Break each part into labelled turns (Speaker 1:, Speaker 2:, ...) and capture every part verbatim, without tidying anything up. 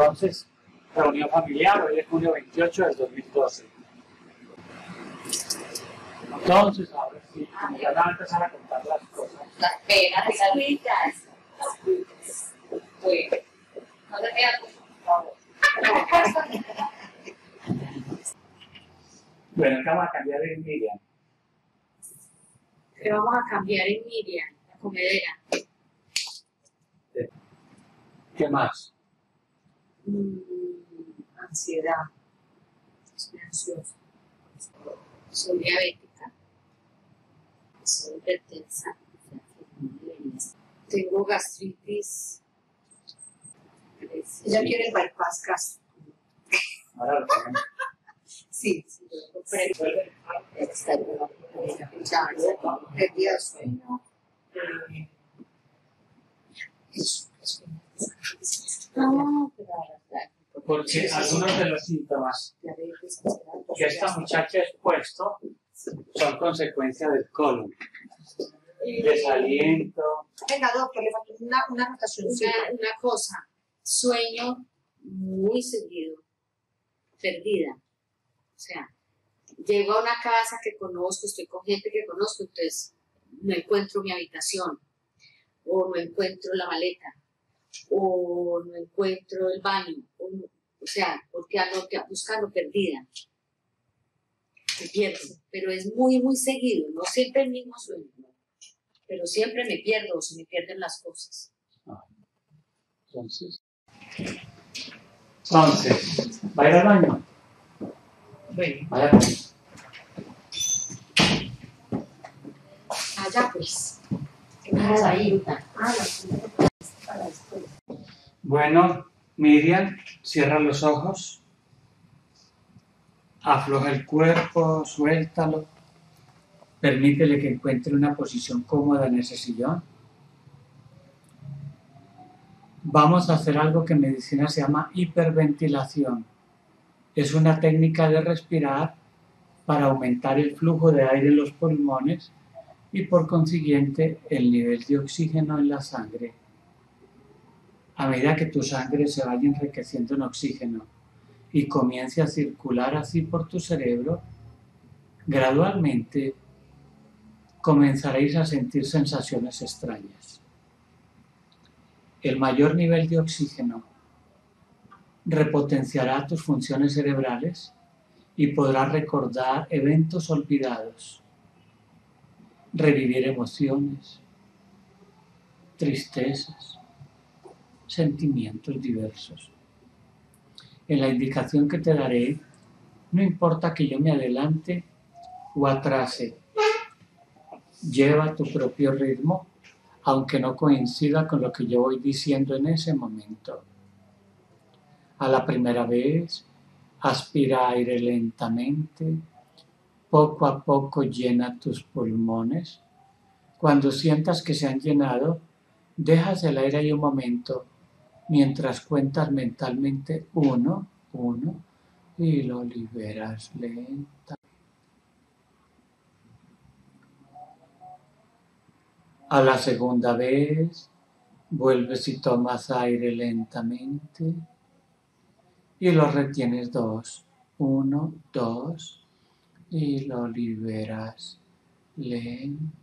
Speaker 1: Entonces, reunión familiar, hoy es junio veintiocho del dos mil doce. Entonces, ahora sí, como ya van a empezar a contar las cosas.
Speaker 2: Las penas, las cuitas. Las cuitas. Bueno, no te quedas, por favor.
Speaker 1: Bueno, ¿qué vamos a cambiar en Miriam?
Speaker 2: ¿Qué vamos a cambiar en Miriam, la comedera?
Speaker 1: ¿Qué más?
Speaker 2: Mm, ansiedad. Soy ansiosa. Soy diabética. Soy hipertensa. Tengo gastritis. Ella quiere el bypass gástrico.
Speaker 1: Ahora lo tenemos.
Speaker 2: Sí, sí, yo compré. Está pérdida de sueño. Eso, eso. No, pero
Speaker 1: Porque algunos de los síntomas que esta muchacha ha expuesto son consecuencia del colon. Desaliento.
Speaker 2: Venga, doctor, le faltó una, una anotación. Una, una cosa, sueño muy seguido, perdida. O sea, llego a una casa que conozco, estoy con gente que conozco, entonces no encuentro mi habitación, o no encuentro la maleta, o no encuentro el baño, o, no, o sea, volteando, buscando perdida. Me pierdo, pero es muy, muy seguido, no siempre el mismo sueño, ¿no? Pero siempre me pierdo o se me pierden las cosas.
Speaker 1: Ah, entonces, entonces, ¿va a ir al baño?
Speaker 2: Bueno.
Speaker 1: Vaya al baño.
Speaker 2: Allá pues. ¿Qué me vas ahí? Ah, para después.
Speaker 1: Bueno, Miriam, cierra los ojos, afloja el cuerpo, suéltalo, permítele que encuentre una posición cómoda en ese sillón. Vamos a hacer algo que en medicina se llama hiperventilación. Es una técnica de respirar para aumentar el flujo de aire en los pulmones y por consiguiente el nivel de oxígeno en la sangre. A medida que tu sangre se vaya enriqueciendo en oxígeno y comience a circular así por tu cerebro, gradualmente comenzaréis a sentir sensaciones extrañas. El mayor nivel de oxígeno repotenciará tus funciones cerebrales y podrás recordar eventos olvidados, revivir emociones, tristezas, sentimientos diversos. En la indicación que te daré, no importa que yo me adelante o atrase, lleva tu propio ritmo, aunque no coincida con lo que yo voy diciendo en ese momento. A la primera vez, aspira aire lentamente, poco a poco llena tus pulmones. Cuando sientas que se han llenado, dejas el aire ahí un momento, mientras cuentas mentalmente uno, uno, y lo liberas lentamente. A la segunda vez, vuelves y tomas aire lentamente y lo retienes dos, uno, dos, y lo liberas lentamente.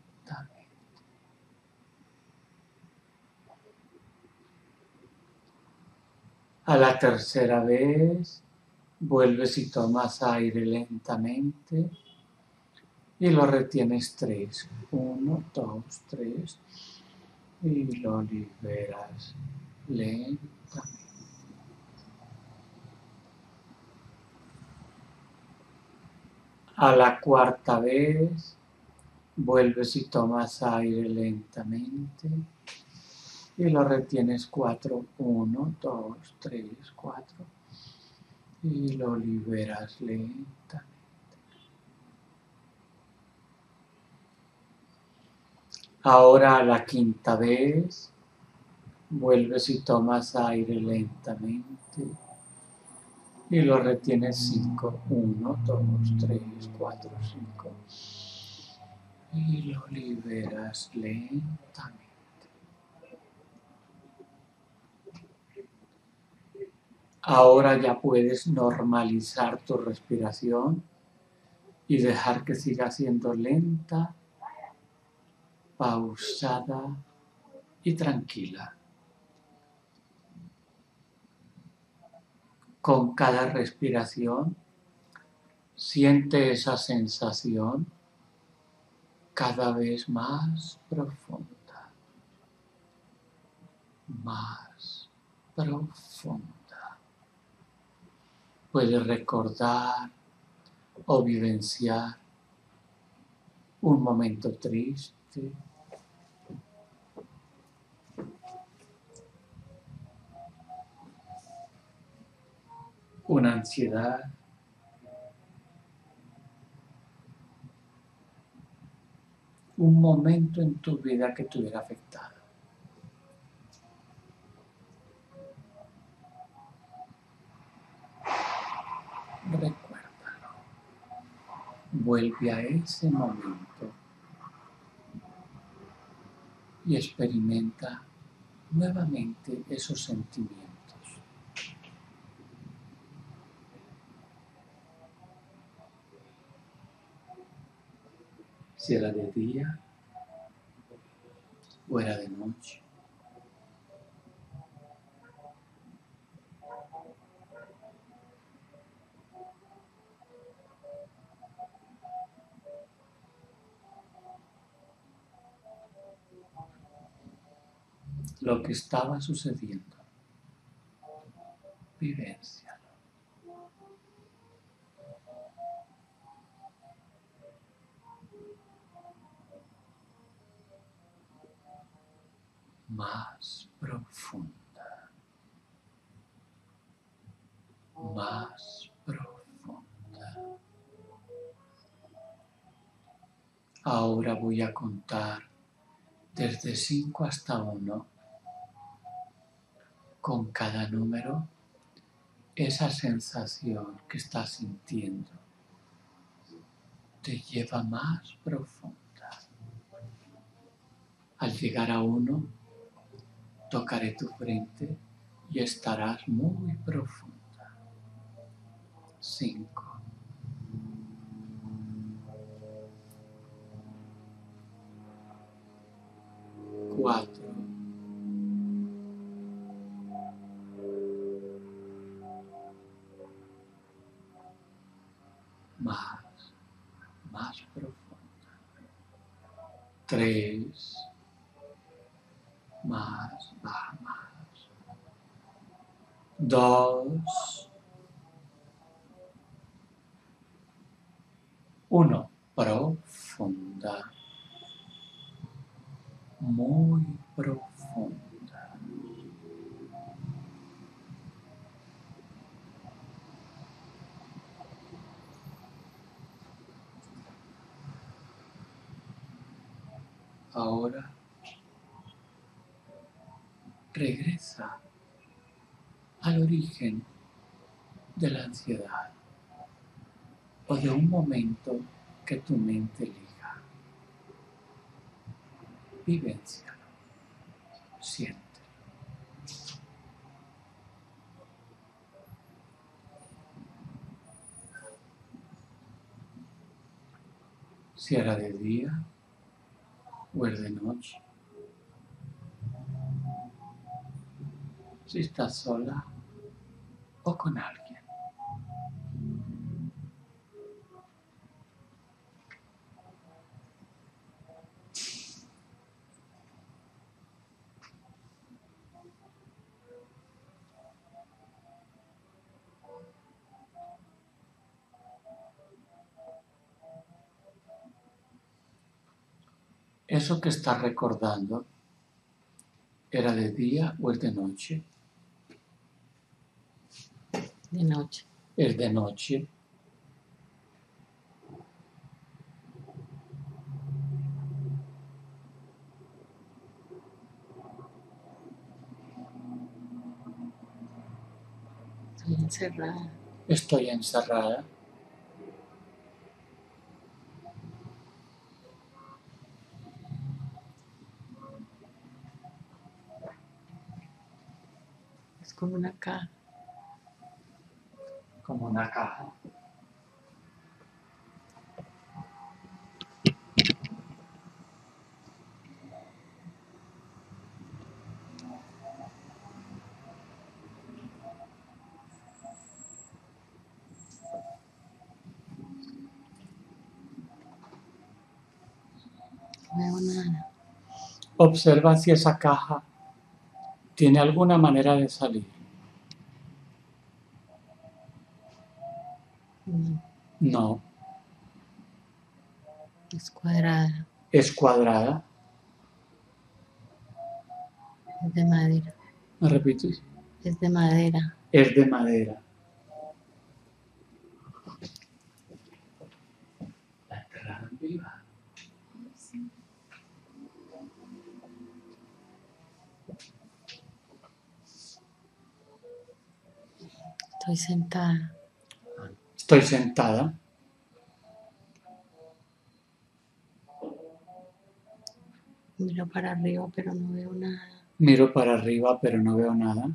Speaker 1: A la tercera vez, vuelves y tomas aire lentamente y lo retienes tres, uno, dos, tres, y lo liberas lentamente. A la cuarta vez, vuelves y tomas aire lentamente y lo retienes cuatro, uno, dos, tres, cuatro, y lo liberas lentamente. Ahora a la quinta vez, vuelves y tomas aire lentamente y lo retienes cinco, uno, dos, tres, cuatro, cinco, y lo liberas lentamente. Ahora ya puedes normalizar tu respiración y dejar que siga siendo lenta, pausada y tranquila. Con cada respiración, siente esa sensación cada vez más profunda, más profunda. Puedes recordar o vivenciar un momento triste, una ansiedad, un momento en tu vida que te hubiera afectado. Recuérdalo. Vuelve a ese momento y experimenta nuevamente esos sentimientos. Si era de día o era de noche. Lo que estaba sucediendo. Vivencia. Más profunda, más profunda. Ahora voy a contar desde cinco hasta uno. Con cada número, esa sensación que estás sintiendo te lleva más profunda. Al llegar a uno, tocaré tu frente y estarás muy profunda. Cinco. Cuatro. Más, más profunda. Tres. Más, baja más. Dos. Uno. Profunda. Muy profunda. Ahora regresa al origen de la ansiedad o de un momento que tu mente liga. Vivencialo, siéntelo. Si era de día o es de noche. Si estás sola o con alguien. Eso que estás recordando, ¿era de día o es de noche?
Speaker 3: De noche.
Speaker 1: Es de noche.
Speaker 3: Estoy encerrada.
Speaker 1: Estoy encerrada.
Speaker 3: Es como una caja.
Speaker 1: como una caja.
Speaker 3: No veo nada.
Speaker 1: Observa si esa caja tiene alguna manera de salir.
Speaker 3: No,
Speaker 1: No.
Speaker 3: es cuadrada.
Speaker 1: Es cuadrada.
Speaker 3: Es de madera.
Speaker 1: ¿Me repites?
Speaker 3: Es de madera.
Speaker 1: Es de madera. La enterraron viva.
Speaker 3: Estoy sentada.
Speaker 1: Estoy sentada.
Speaker 3: Miro para arriba, pero no veo nada.
Speaker 1: Miro para arriba, pero no veo nada.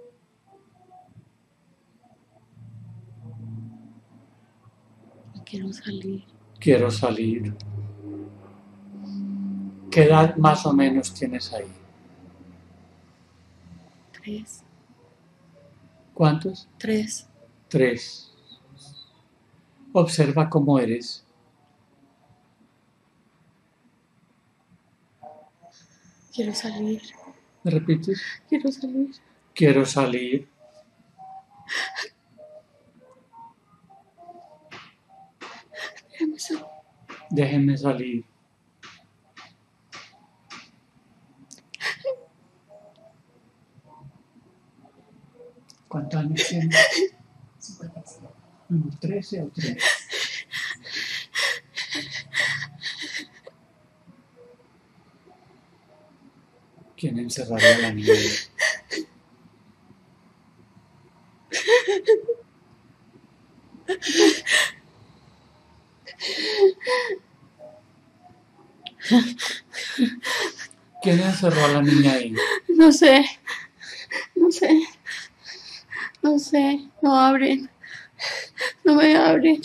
Speaker 3: Quiero salir.
Speaker 1: Quiero salir. ¿Qué edad más o menos tienes ahí?
Speaker 3: Tres.
Speaker 1: ¿Cuántos?
Speaker 3: Tres.
Speaker 1: Tres. Observa cómo eres.
Speaker 3: Quiero salir.
Speaker 1: ¿Me repites?
Speaker 3: Quiero salir.
Speaker 1: Quiero salir.
Speaker 3: Déjame salir.
Speaker 1: Déjenme salir. ¿Cuántos años tienes? ¿Trece o tres? ¿Quién encerraría a la niña? ¿Quién encerró a la niña ahí?
Speaker 3: No sé. No sé. No sé. No abren. No me abren.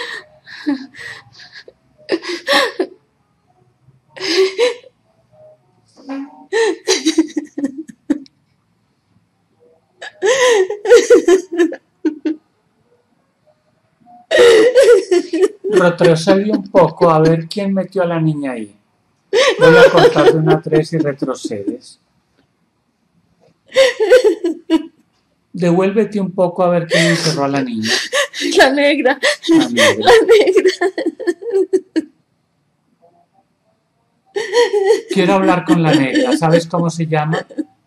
Speaker 1: Retrocede un poco a ver quién metió a la niña ahí. Voy a contar de una a tres y retrocedes. Devuélvete un poco a ver quién encerró a la niña.
Speaker 3: La negra.
Speaker 1: La negra.
Speaker 3: La negra.
Speaker 1: Quiero hablar con la negra. ¿Sabes cómo se llama?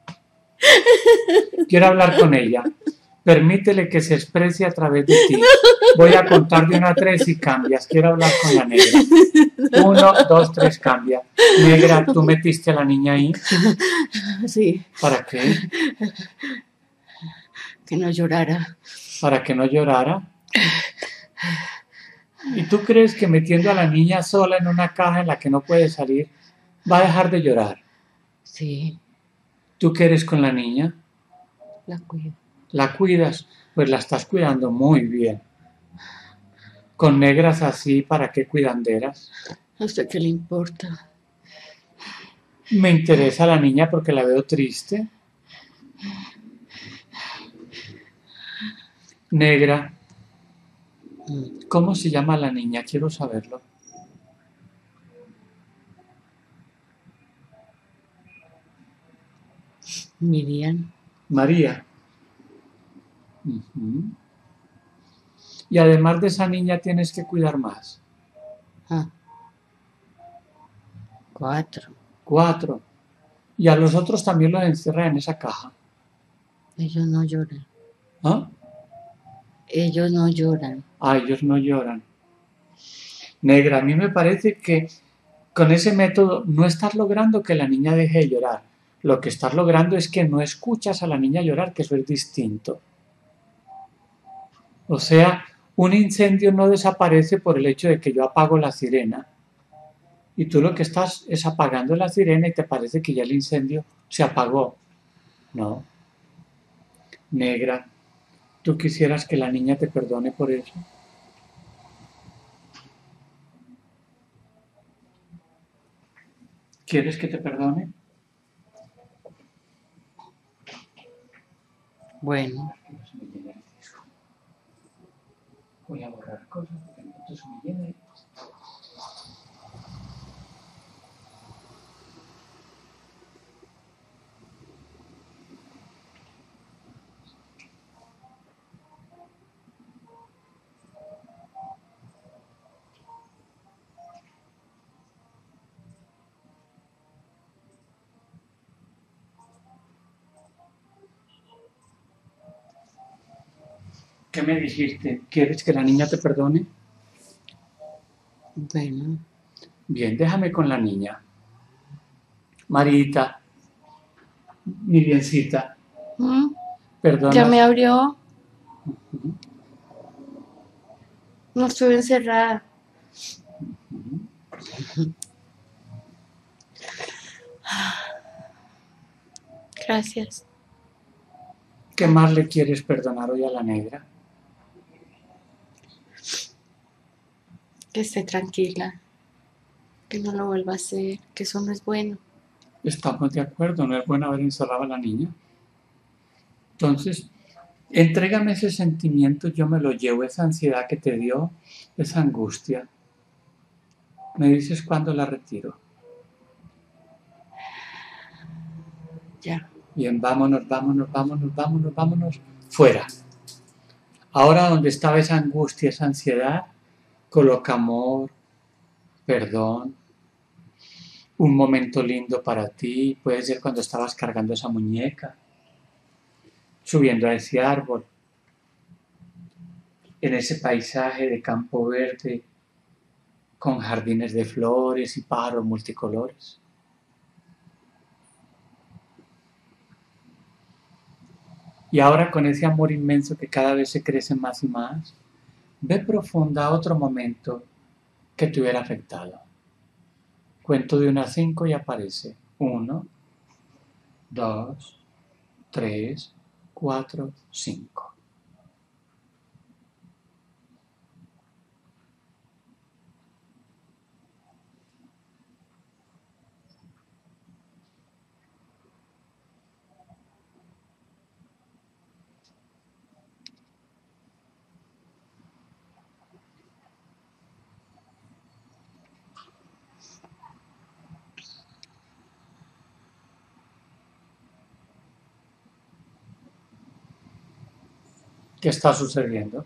Speaker 1: Quiero hablar con ella. Permítele que se exprese a través de ti. Voy a contar de una a tres y cambias. Quiero hablar con la negra. Uno, dos, tres, cambia. Negra, ¿tú metiste a la niña ahí?
Speaker 3: Sí.
Speaker 1: ¿Para qué?
Speaker 3: Que no llorara.
Speaker 1: ¿Para que no llorara? ¿Y tú crees que metiendo a la niña sola en una caja en la que no puede salir, va a dejar de llorar?
Speaker 3: Sí.
Speaker 1: ¿Tú qué eres con la niña?
Speaker 3: La cuido.
Speaker 1: ¿La cuidas? Pues la estás cuidando muy bien. Con negras así, ¿para qué cuidanderas?
Speaker 3: ¿A usted qué le importa?
Speaker 1: Me interesa la niña porque la veo triste. Negra. ¿Cómo se llama la niña? Quiero saberlo.
Speaker 3: Miriam.
Speaker 1: María. Uh-huh. Y además de esa niña tienes que cuidar más.
Speaker 3: Ah. Cuatro.
Speaker 1: Cuatro. Y a los otros también los encierra en esa caja.
Speaker 3: Ellos no lloran.
Speaker 1: ¿Ah?
Speaker 3: Ellos no lloran.
Speaker 1: Ah, ellos no lloran. Negra, a mí me parece que con ese método no estás logrando que la niña deje de llorar. Lo que estás logrando es que no escuchas a la niña llorar, que eso es distinto. O sea, un incendio no desaparece por el hecho de que yo apago la sirena. Y tú lo que estás es apagando la sirena y te parece que ya el incendio se apagó. No. Negra, ¿Tú quisieras que la niña te perdone por eso? ¿Quieres que te perdone?
Speaker 3: Bueno,
Speaker 1: voy a borrar cosas porque entonces me llena de... ¿Qué me dijiste? ¿Quieres que la niña te perdone?
Speaker 3: bueno.
Speaker 1: Bien, déjame con la niña. Marita, mi biencita,
Speaker 3: ¿Mm?
Speaker 1: perdona.
Speaker 3: Ya me abrió.
Speaker 1: Ujú,
Speaker 3: No estuve encerrada.
Speaker 1: ujú.
Speaker 3: Gracias.
Speaker 1: ¿Qué más le quieres perdonar hoy a la negra?
Speaker 3: Que esté tranquila. Que no lo vuelva a hacer. Que eso no es bueno.
Speaker 1: Estamos de acuerdo, no es bueno haber encerrado a la niña. Entonces, entrégame ese sentimiento, yo me lo llevo, esa ansiedad que te dio, esa angustia. Me dices cuándo la retiro.
Speaker 3: Ya.
Speaker 1: Bien, vámonos, vámonos, vámonos, vámonos, vámonos, fuera. Ahora donde estaba esa angustia, esa ansiedad, coloca amor, perdón, un momento lindo para ti, puede ser cuando estabas cargando esa muñeca, subiendo a ese árbol, en ese paisaje de campo verde, con jardines de flores y pájaros multicolores. Y ahora con ese amor inmenso que cada vez se crece más y más, ve profunda a otro momento que te hubiera afectado. Cuento de uno a cinco y aparece. Uno, dos, tres, cuatro, cinco. ¿Qué está sucediendo?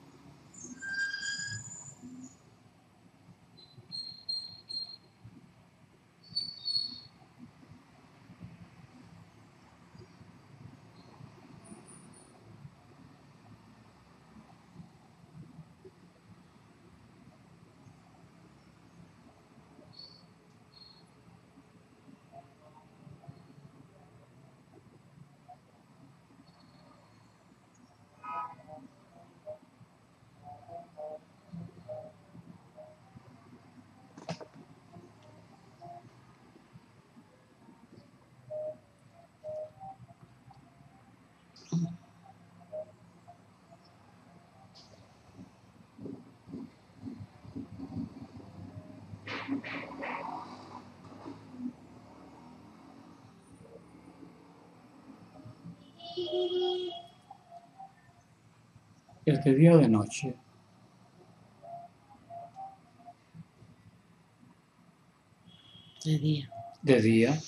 Speaker 1: ¿Es de día o de noche?
Speaker 3: De día.
Speaker 1: De día.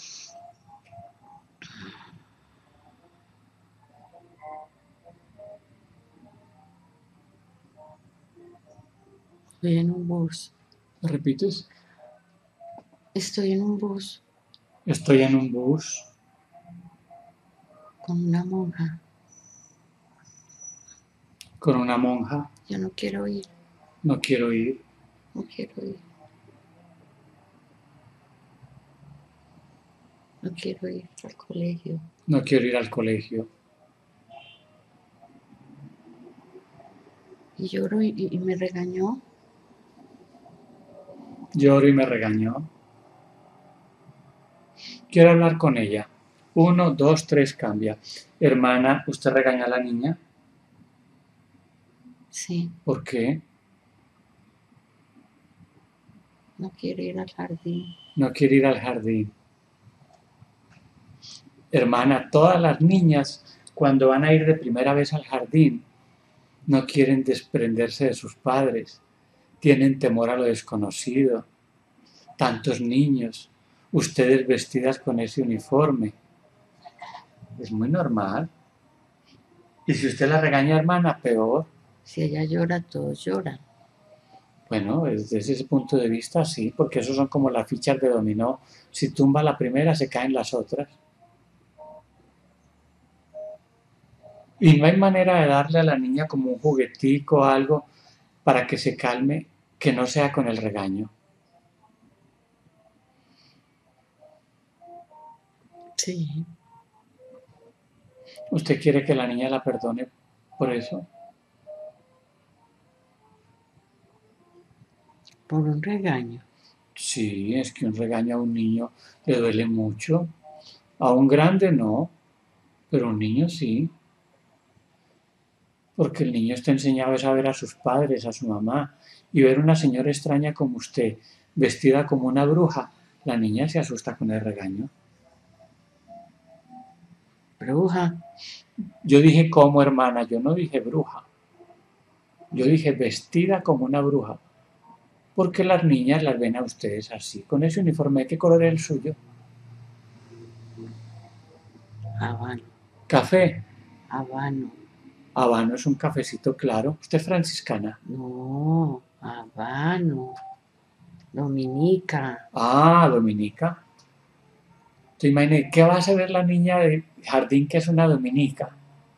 Speaker 3: Estoy en un bus.
Speaker 1: ¿Me repites?
Speaker 3: Estoy en un bus
Speaker 1: Estoy en un bus
Speaker 3: con una monja.
Speaker 1: con una monja.
Speaker 3: Yo no quiero ir.
Speaker 1: No quiero ir.
Speaker 3: No quiero ir. No quiero ir al colegio.
Speaker 1: No quiero ir al colegio.
Speaker 3: Y lloro y, y me regañó.
Speaker 1: Lloro y me regañó. Quiero hablar con ella. Uno, dos, tres, cambia. Hermana, ¿usted regaña a la niña?
Speaker 3: Sí,
Speaker 1: ¿Por qué?
Speaker 3: no quiero ir al jardín.
Speaker 1: No quiere ir al jardín. Hermana, todas las niñas, cuando van a ir de primera vez al jardín, no quieren desprenderse de sus padres. Tienen temor a lo desconocido. Tantos niños, ustedes vestidas con ese uniforme. Es muy normal. Y si usted la regaña, hermana, peor.
Speaker 3: Si ella llora, todos lloran.
Speaker 1: Bueno, desde ese punto de vista sí, porque esos son como las fichas de dominó. Si tumba la primera, se caen las otras. Y no hay manera de darle a la niña como un juguetico o algo para que se calme, que no sea con el regaño.
Speaker 3: Sí,
Speaker 1: ¿Usted quiere que la niña la perdone por eso?
Speaker 3: por un regaño.
Speaker 1: Sí, es que un regaño a un niño le duele mucho. A un grande no, pero a un niño sí. Porque el niño está enseñado a ver a sus padres, a su mamá, y ver una señora extraña como usted, vestida como una bruja, la niña se asusta con el regaño.
Speaker 3: Bruja.
Speaker 1: Yo dije como hermana, yo no dije bruja. Yo dije vestida como una bruja. Porque las niñas las ven a ustedes así, con ese uniforme. ¿Qué color es el suyo?
Speaker 3: Habano.
Speaker 1: Café.
Speaker 3: Habano.
Speaker 1: Habano es un cafecito claro. ¿Usted es franciscana?
Speaker 3: No, habano. Dominica.
Speaker 1: Ah, dominica. ¿Te imaginas qué va a saber la niña de jardín que es una dominica?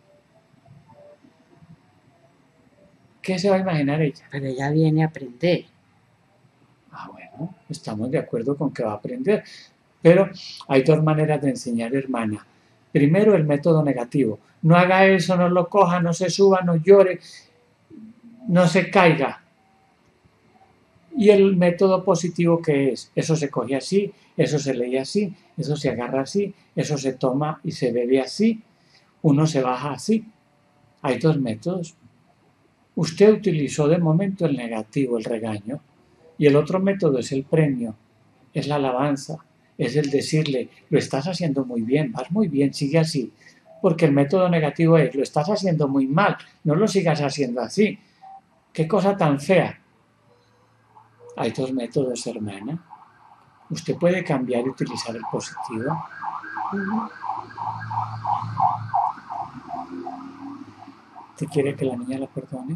Speaker 1: ¿Qué se va a imaginar ella?
Speaker 3: Pero ella viene a aprender.
Speaker 1: Ah, bueno, estamos de acuerdo con que va a aprender. Pero hay dos maneras de enseñar, hermana. Primero, el método negativo. No haga eso, no lo coja, no se suba, no llore, no se caiga. Y el método positivo, ¿qué es? Eso se coge así, eso se lee así, eso se agarra así, eso se toma y se bebe así, uno se baja así. Hay dos métodos. Usted utilizó de momento el negativo, el regaño, y el otro método es el premio, es la alabanza, es el decirle, lo estás haciendo muy bien, vas muy bien, sigue así. Porque el método negativo es, lo estás haciendo muy mal, no lo sigas haciendo así. Qué cosa tan fea. Hay dos métodos, hermana. Usted puede cambiar y utilizar el positivo.
Speaker 3: Uh-huh.
Speaker 1: ¿Usted quiere que la niña la perdone?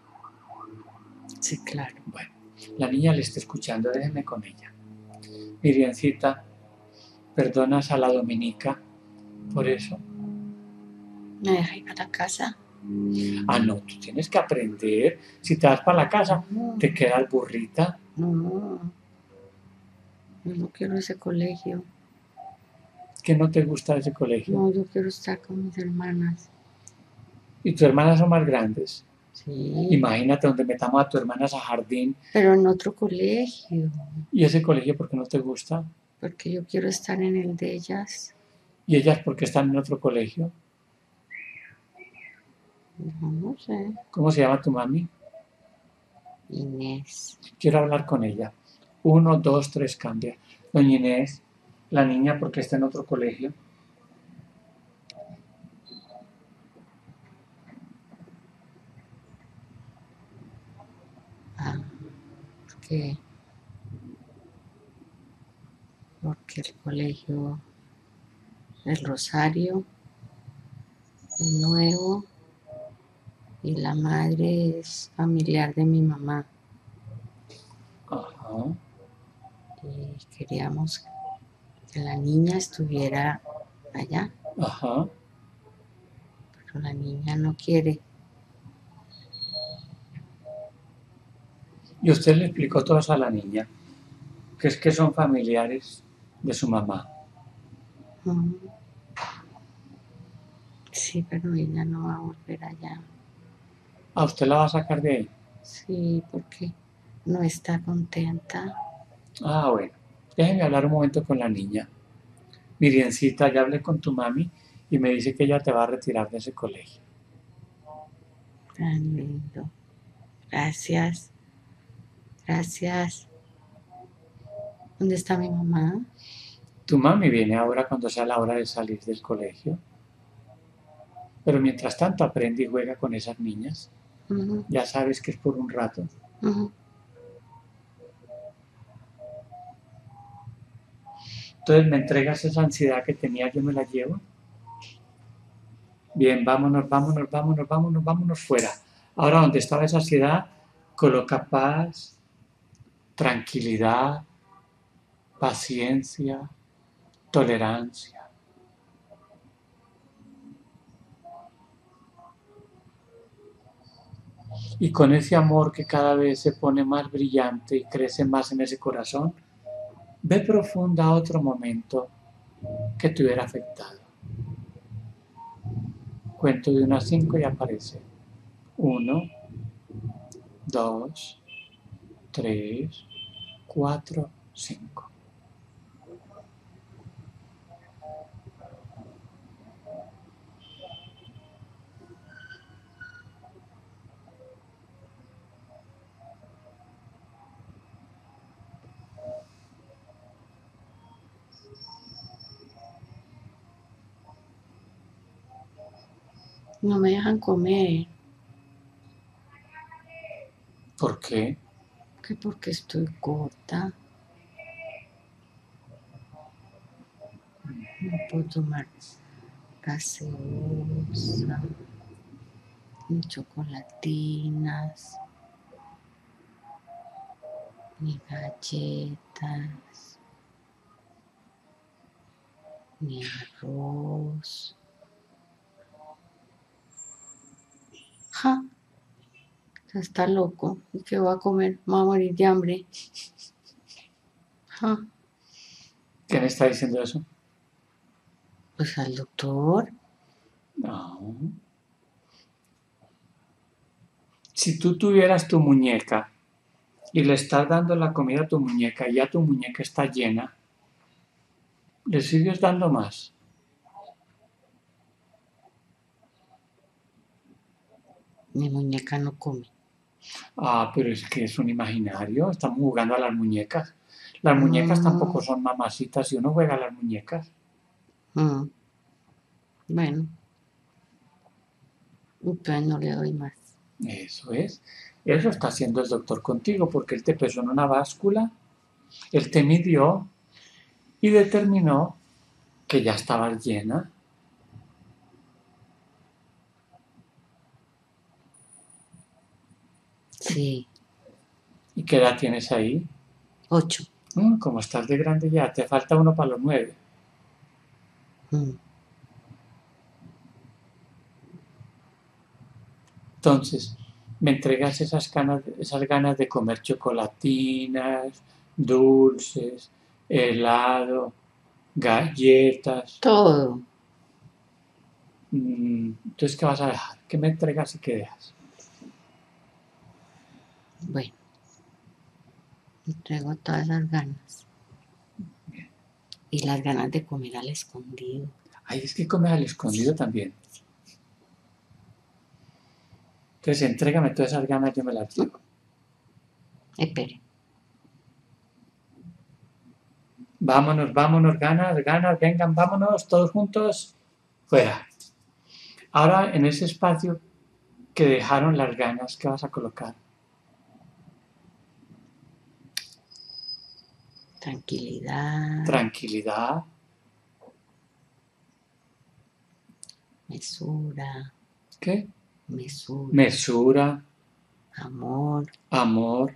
Speaker 3: Sí, claro.
Speaker 1: Bueno, la niña le está escuchando, déjeme con ella. Miriancita, ¿perdonas a la dominica por eso?
Speaker 3: ¿Me deja ir a la casa?
Speaker 1: Ah, no, tú tienes que aprender. Si te vas para la casa,
Speaker 3: No,
Speaker 1: te quedas burrita.
Speaker 3: no. Yo no quiero ese colegio.
Speaker 1: ¿Que no te gusta ese colegio?
Speaker 3: No, yo quiero estar con mis hermanas.
Speaker 1: ¿Y tus hermanas son más grandes?
Speaker 3: Sí.
Speaker 1: Imagínate donde metamos a tus hermanas a jardín.
Speaker 3: Pero en otro colegio.
Speaker 1: ¿Y ese colegio por qué no te gusta?
Speaker 3: Porque yo quiero estar en el de ellas.
Speaker 1: ¿Y ellas por qué están en otro colegio?
Speaker 3: No, no sé.
Speaker 1: ¿Cómo se llama tu mami?
Speaker 3: Inés.
Speaker 1: Quiero hablar con ella. Uno, dos, tres, cambia. Doña Inés, la niña por qué está en otro colegio.
Speaker 3: Ah, porque, porque el colegio El Rosario es nuevo y la madre es familiar de mi mamá.
Speaker 1: Ajá.
Speaker 3: Y queríamos que la niña estuviera allá,
Speaker 1: Ajá.
Speaker 3: pero la niña no quiere.
Speaker 1: Y usted le explicó todo eso a la niña, que es que son familiares de su mamá.
Speaker 3: Mm. Sí, pero ella no va a volver allá.
Speaker 1: ¿A usted la va a sacar de ahí?
Speaker 3: Sí, porque no está contenta.
Speaker 1: Ah, bueno. Déjeme hablar un momento con la niña. Miriancita, ya hablé con tu mami y me dice que ella te va a retirar de ese colegio.
Speaker 3: Tan lindo. Gracias. Gracias. ¿Dónde está mi mamá?
Speaker 1: Tu mami viene ahora cuando sea la hora de salir del colegio. Pero mientras tanto aprende y juega con esas niñas.
Speaker 3: Uh-huh.
Speaker 1: Ya sabes que es por un rato.
Speaker 3: Uh-huh.
Speaker 1: Entonces me entregas esa ansiedad que tenía, yo me la llevo. Bien, vámonos, vámonos, vámonos, vámonos, vámonos fuera. Ahora donde estaba esa ansiedad, coloca paz, tranquilidad, paciencia, tolerancia. Y con ese amor que cada vez se pone más brillante y crece más en ese corazón, ve profunda a otro momento que te hubiera afectado. Cuento de unas cinco y aparece. Uno, dos, tres, cuatro, cinco.
Speaker 3: No me dejan comer.
Speaker 1: ¿Por qué?
Speaker 3: Que porque estoy gorda. No puedo tomar gaseosa, ni chocolatinas, ni galletas, ni arroz. Ja, está loco. ¿Y qué voy a comer? Me voy a morir de hambre. Ja,
Speaker 1: ¿Quién está diciendo eso?
Speaker 3: pues al doctor.
Speaker 1: No. Si tú tuvieras tu muñeca y le estás dando la comida a tu muñeca y ya tu muñeca está llena, ¿le sigues dando más?
Speaker 3: Mi muñeca no come.
Speaker 1: Ah, pero es que es un imaginario, estamos jugando a las muñecas. Las muñecas
Speaker 3: Mm.
Speaker 1: tampoco son mamacitas y uno juega a las muñecas.
Speaker 3: Mm. Bueno, entonces no le doy más.
Speaker 1: Eso es. Eso está haciendo el doctor contigo porque él te pesó en una báscula, él te midió y determinó que ya estabas llena.
Speaker 3: Sí,
Speaker 1: ¿Y qué edad tienes ahí?
Speaker 3: ocho.
Speaker 1: Mm, como estás de grande ya, te falta uno para los nueve.
Speaker 3: Mm.
Speaker 1: Entonces, me entregas esas ganas, esas ganas de comer chocolatinas, dulces, helado, galletas.
Speaker 3: Todo.
Speaker 1: Mm, entonces, ¿qué vas a dejar? ¿Qué me entregas y qué dejas?
Speaker 3: Bueno, entrego todas las ganas. Y las ganas de comer al escondido.
Speaker 1: Ay, es que comes al escondido también. Entonces, entrégame todas esas ganas, yo me las llevo.
Speaker 3: Espere.
Speaker 1: Vámonos, vámonos, ganas, ganas, vengan, vámonos, todos juntos, fuera. Ahora, en ese espacio que dejaron las ganas, ¿qué vas a colocar?
Speaker 3: Tranquilidad.
Speaker 1: Tranquilidad,
Speaker 3: Mesura.
Speaker 1: ¿qué?
Speaker 3: Mesura.
Speaker 1: Mesura,
Speaker 3: Amor.
Speaker 1: amor,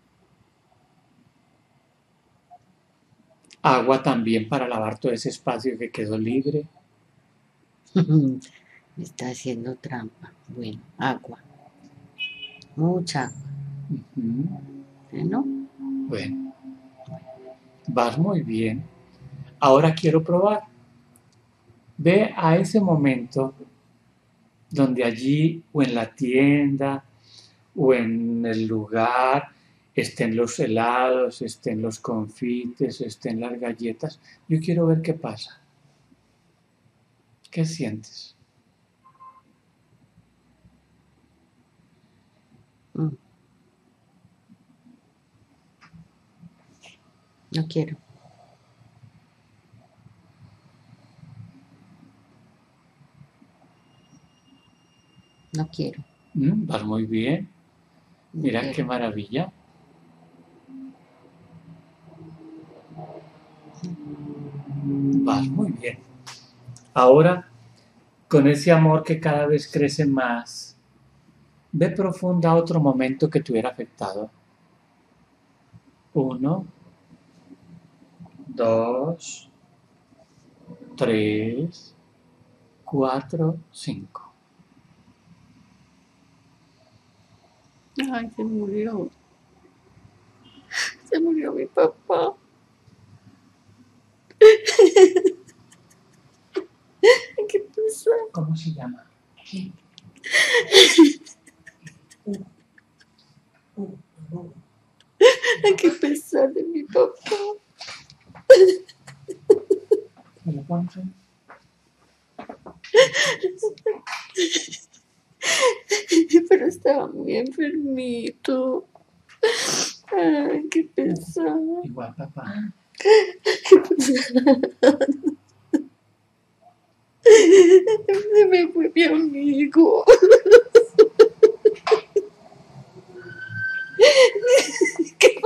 Speaker 1: agua también para lavar todo ese espacio que quedó libre.
Speaker 3: Me está haciendo trampa. Bueno, agua. Mucha agua.
Speaker 1: Uh-huh.
Speaker 3: ¿No?
Speaker 1: Bueno, vas muy bien. Ahora quiero probar. Ve a ese momento donde allí o en la tienda o en el lugar estén los helados, estén los confites, estén las galletas. Yo quiero ver qué pasa. ¿Qué sientes?
Speaker 3: Mm. No quiero. No quiero.
Speaker 1: Mm, vas muy bien.
Speaker 3: No
Speaker 1: Mira
Speaker 3: quiero.
Speaker 1: qué maravilla. Vas muy bien. Ahora, con ese amor que cada vez crece más, ve profunda a otro momento que te hubiera afectado. Uno, dos, tres, cuatro, cinco.
Speaker 3: Ay, se murió. Se murió mi papá. ¿Qué pasa?
Speaker 1: ¿Cómo se llama?
Speaker 3: Ay, qué pesar de mi papá.
Speaker 1: ¿Me lo pones ahí?
Speaker 3: Pero estaba muy enfermito. Ay, qué pesado.
Speaker 1: Igual, papá.
Speaker 3: Se me fue mi amigo. ¿Qué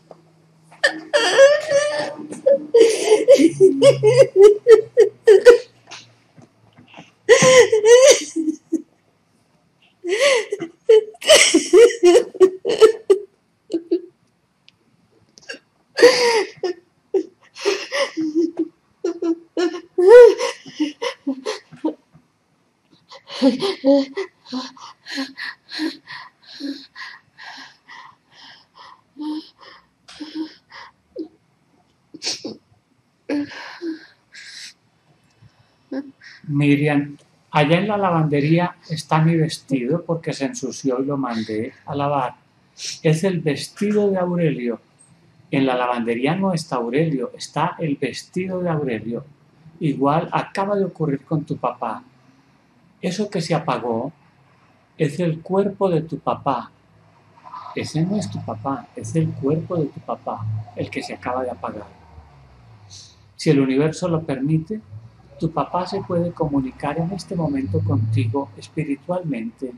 Speaker 1: Miriam, allá en la lavandería está mi vestido porque se ensució y lo mandé a lavar. Es el vestido de Aurelio. En la lavandería no está Aurelio, está el vestido de Aurelio. Igual acaba de ocurrir con tu papá. Eso que se apagó es el cuerpo de tu papá. Ese no es tu papá, es el cuerpo de tu papá, el que se acaba de apagar. Si el universo lo permite, tu papá se puede comunicar en este momento contigo espiritualmente,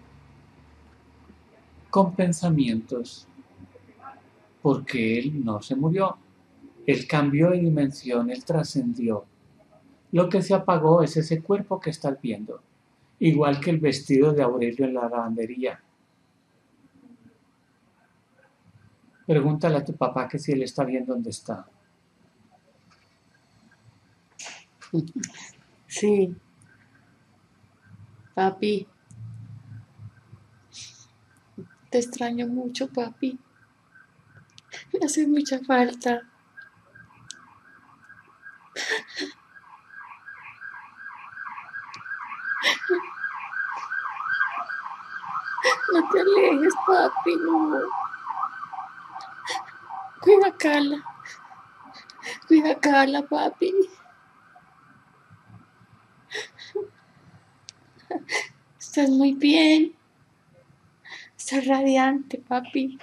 Speaker 1: con pensamientos, porque él no se murió, él cambió de dimensión, él trascendió. Lo que se apagó es ese cuerpo que estás viendo, igual que el vestido de Aurelio en la lavandería. Pregúntale a tu papá que si él está bien donde está.
Speaker 3: Sí. Papi. Te extraño mucho, papi. Me hace mucha falta. No te alejes, papi, no. Cuida a Carla. Cuida a Carla, papi. Estás muy bien. Estás radiante, papi.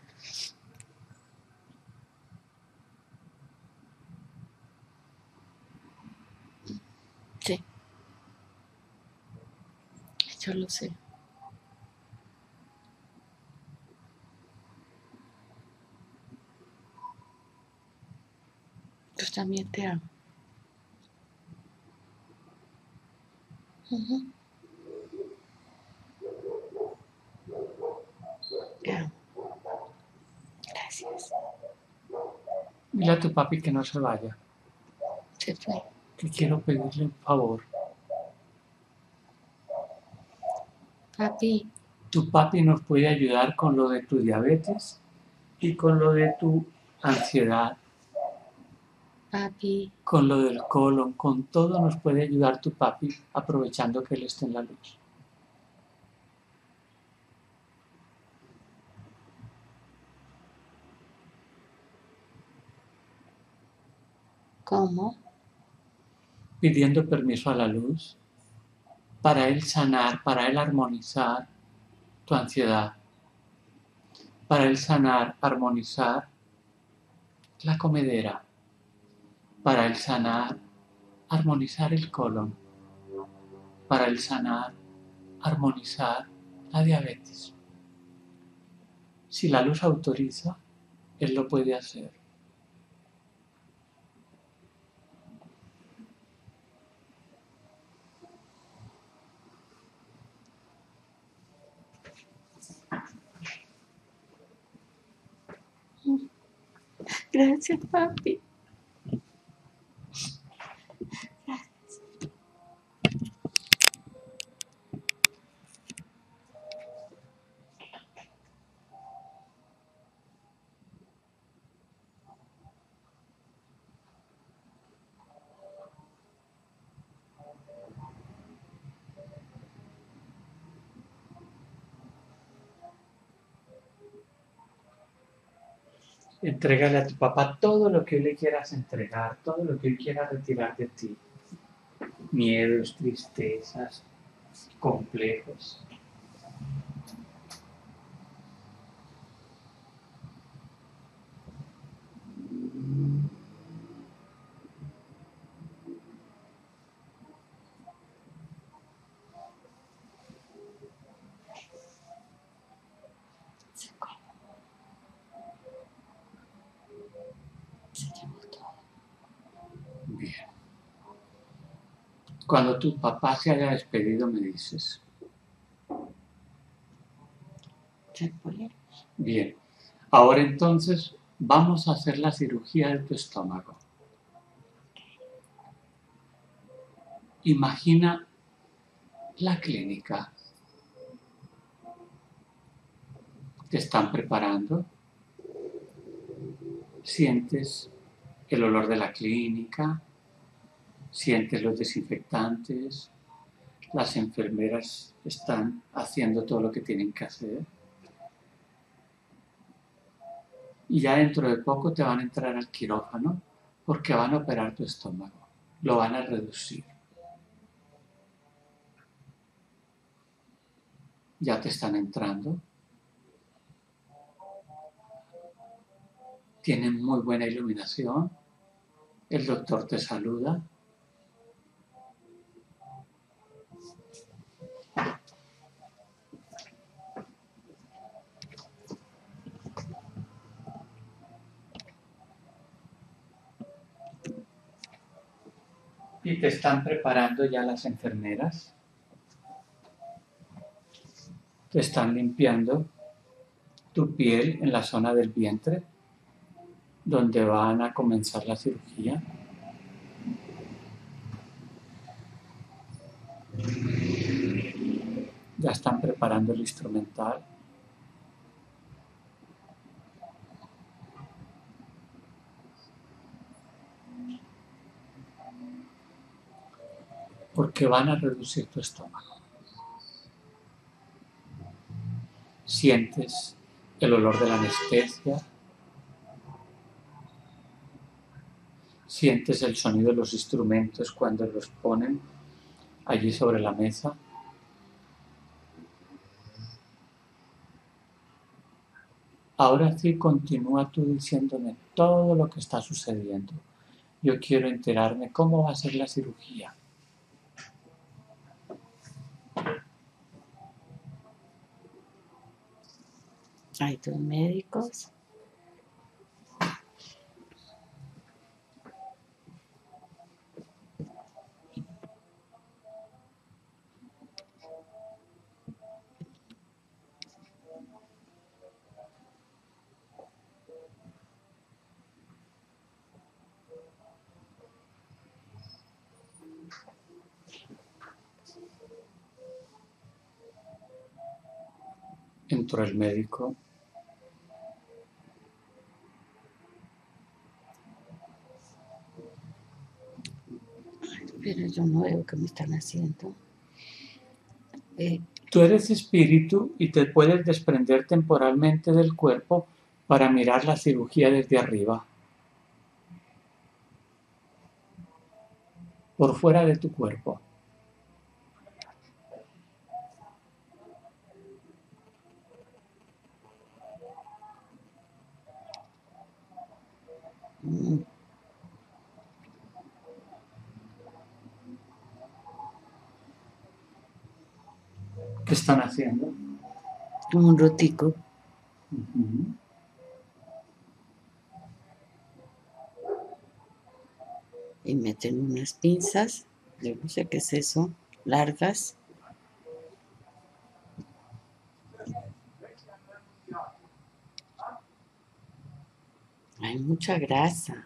Speaker 3: Sí. Yo lo sé. Yo también te amo. Uh-huh. Te amo. Gracias.
Speaker 1: Dile a tu papi que no se vaya,
Speaker 3: Se fue.
Speaker 1: que quiero pedirle un favor.
Speaker 3: Papi.
Speaker 1: Tu papi nos puede ayudar con lo de tu diabetes y con lo de tu ansiedad,
Speaker 3: Papi.
Speaker 1: con lo del colon, con todo nos puede ayudar tu papi aprovechando que él esté en la luz.
Speaker 3: ¿Cómo?
Speaker 1: Pidiendo permiso a la luz para él sanar, para él armonizar tu ansiedad, para él sanar, armonizar la comedera para el sanar, armonizar el colon, para el sanar, armonizar la diabetes. Si la luz autoriza, él lo puede hacer.
Speaker 3: Gracias, papi.
Speaker 1: Entrégale a tu papá todo lo que hoy le quieras entregar, todo lo que hoy quiera retirar de ti. Miedos, tristezas, complejos. Bien. Cuando tu papá se haya despedido, me dices. Bien. Ahora entonces vamos a hacer la cirugía de tu estómago. Imagina la clínica. Te están preparando. Sientes el olor de la clínica. Sientes los desinfectantes. Las enfermeras están haciendo todo lo que tienen que hacer. Y ya dentro de poco te van a entrar al quirófano porque van a operar tu estómago. Lo van a reducir. Ya te están entrando. Tienen muy buena iluminación. El doctor te saluda. Y te están preparando ya las enfermeras. Te están limpiando tu piel en la zona del vientre, donde van a comenzar la cirugía. Ya están preparando el instrumental. Porque van a reducir tu estómago. Sientes el olor de la anestesia. Sientes el sonido de los instrumentos cuando los ponen allí sobre la mesa. Ahora sí, continúa tú diciéndome todo lo que está sucediendo. Yo quiero enterarme cómo va a ser la cirugía.
Speaker 3: Hay dos médicos.
Speaker 1: Entró el médico.
Speaker 3: Pero yo no veo qué me están haciendo. Eh,
Speaker 1: Tú eres espíritu y te puedes desprender temporalmente del cuerpo para mirar la cirugía desde arriba, por fuera de tu cuerpo.
Speaker 3: Mm,
Speaker 1: ¿Qué están haciendo?
Speaker 3: un rotico.
Speaker 1: Ujú.
Speaker 3: Y meten unas pinzas, yo no sé qué es eso, largas. Hay mucha grasa.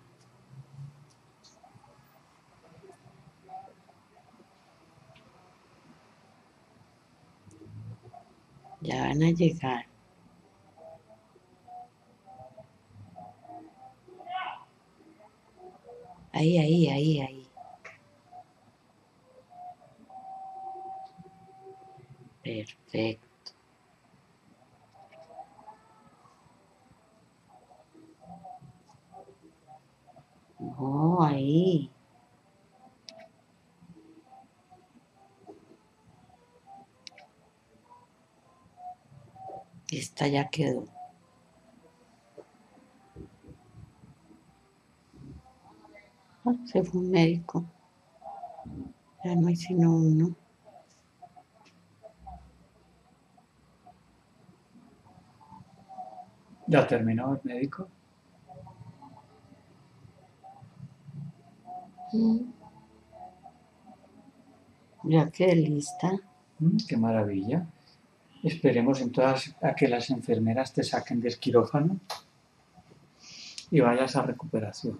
Speaker 3: Ya van a llegar. Ahí, ahí, ahí, ahí. Perfecto. No, ahí. Esta ya quedó. Ah, se fue un médico. Ya no hay sino uno.
Speaker 1: ¿Ya terminó el médico?
Speaker 3: Mm. Ya quedé lista.
Speaker 1: Mm, ¡Qué maravilla! Esperemos entonces a que las enfermeras te saquen del quirófano y vayas a recuperación.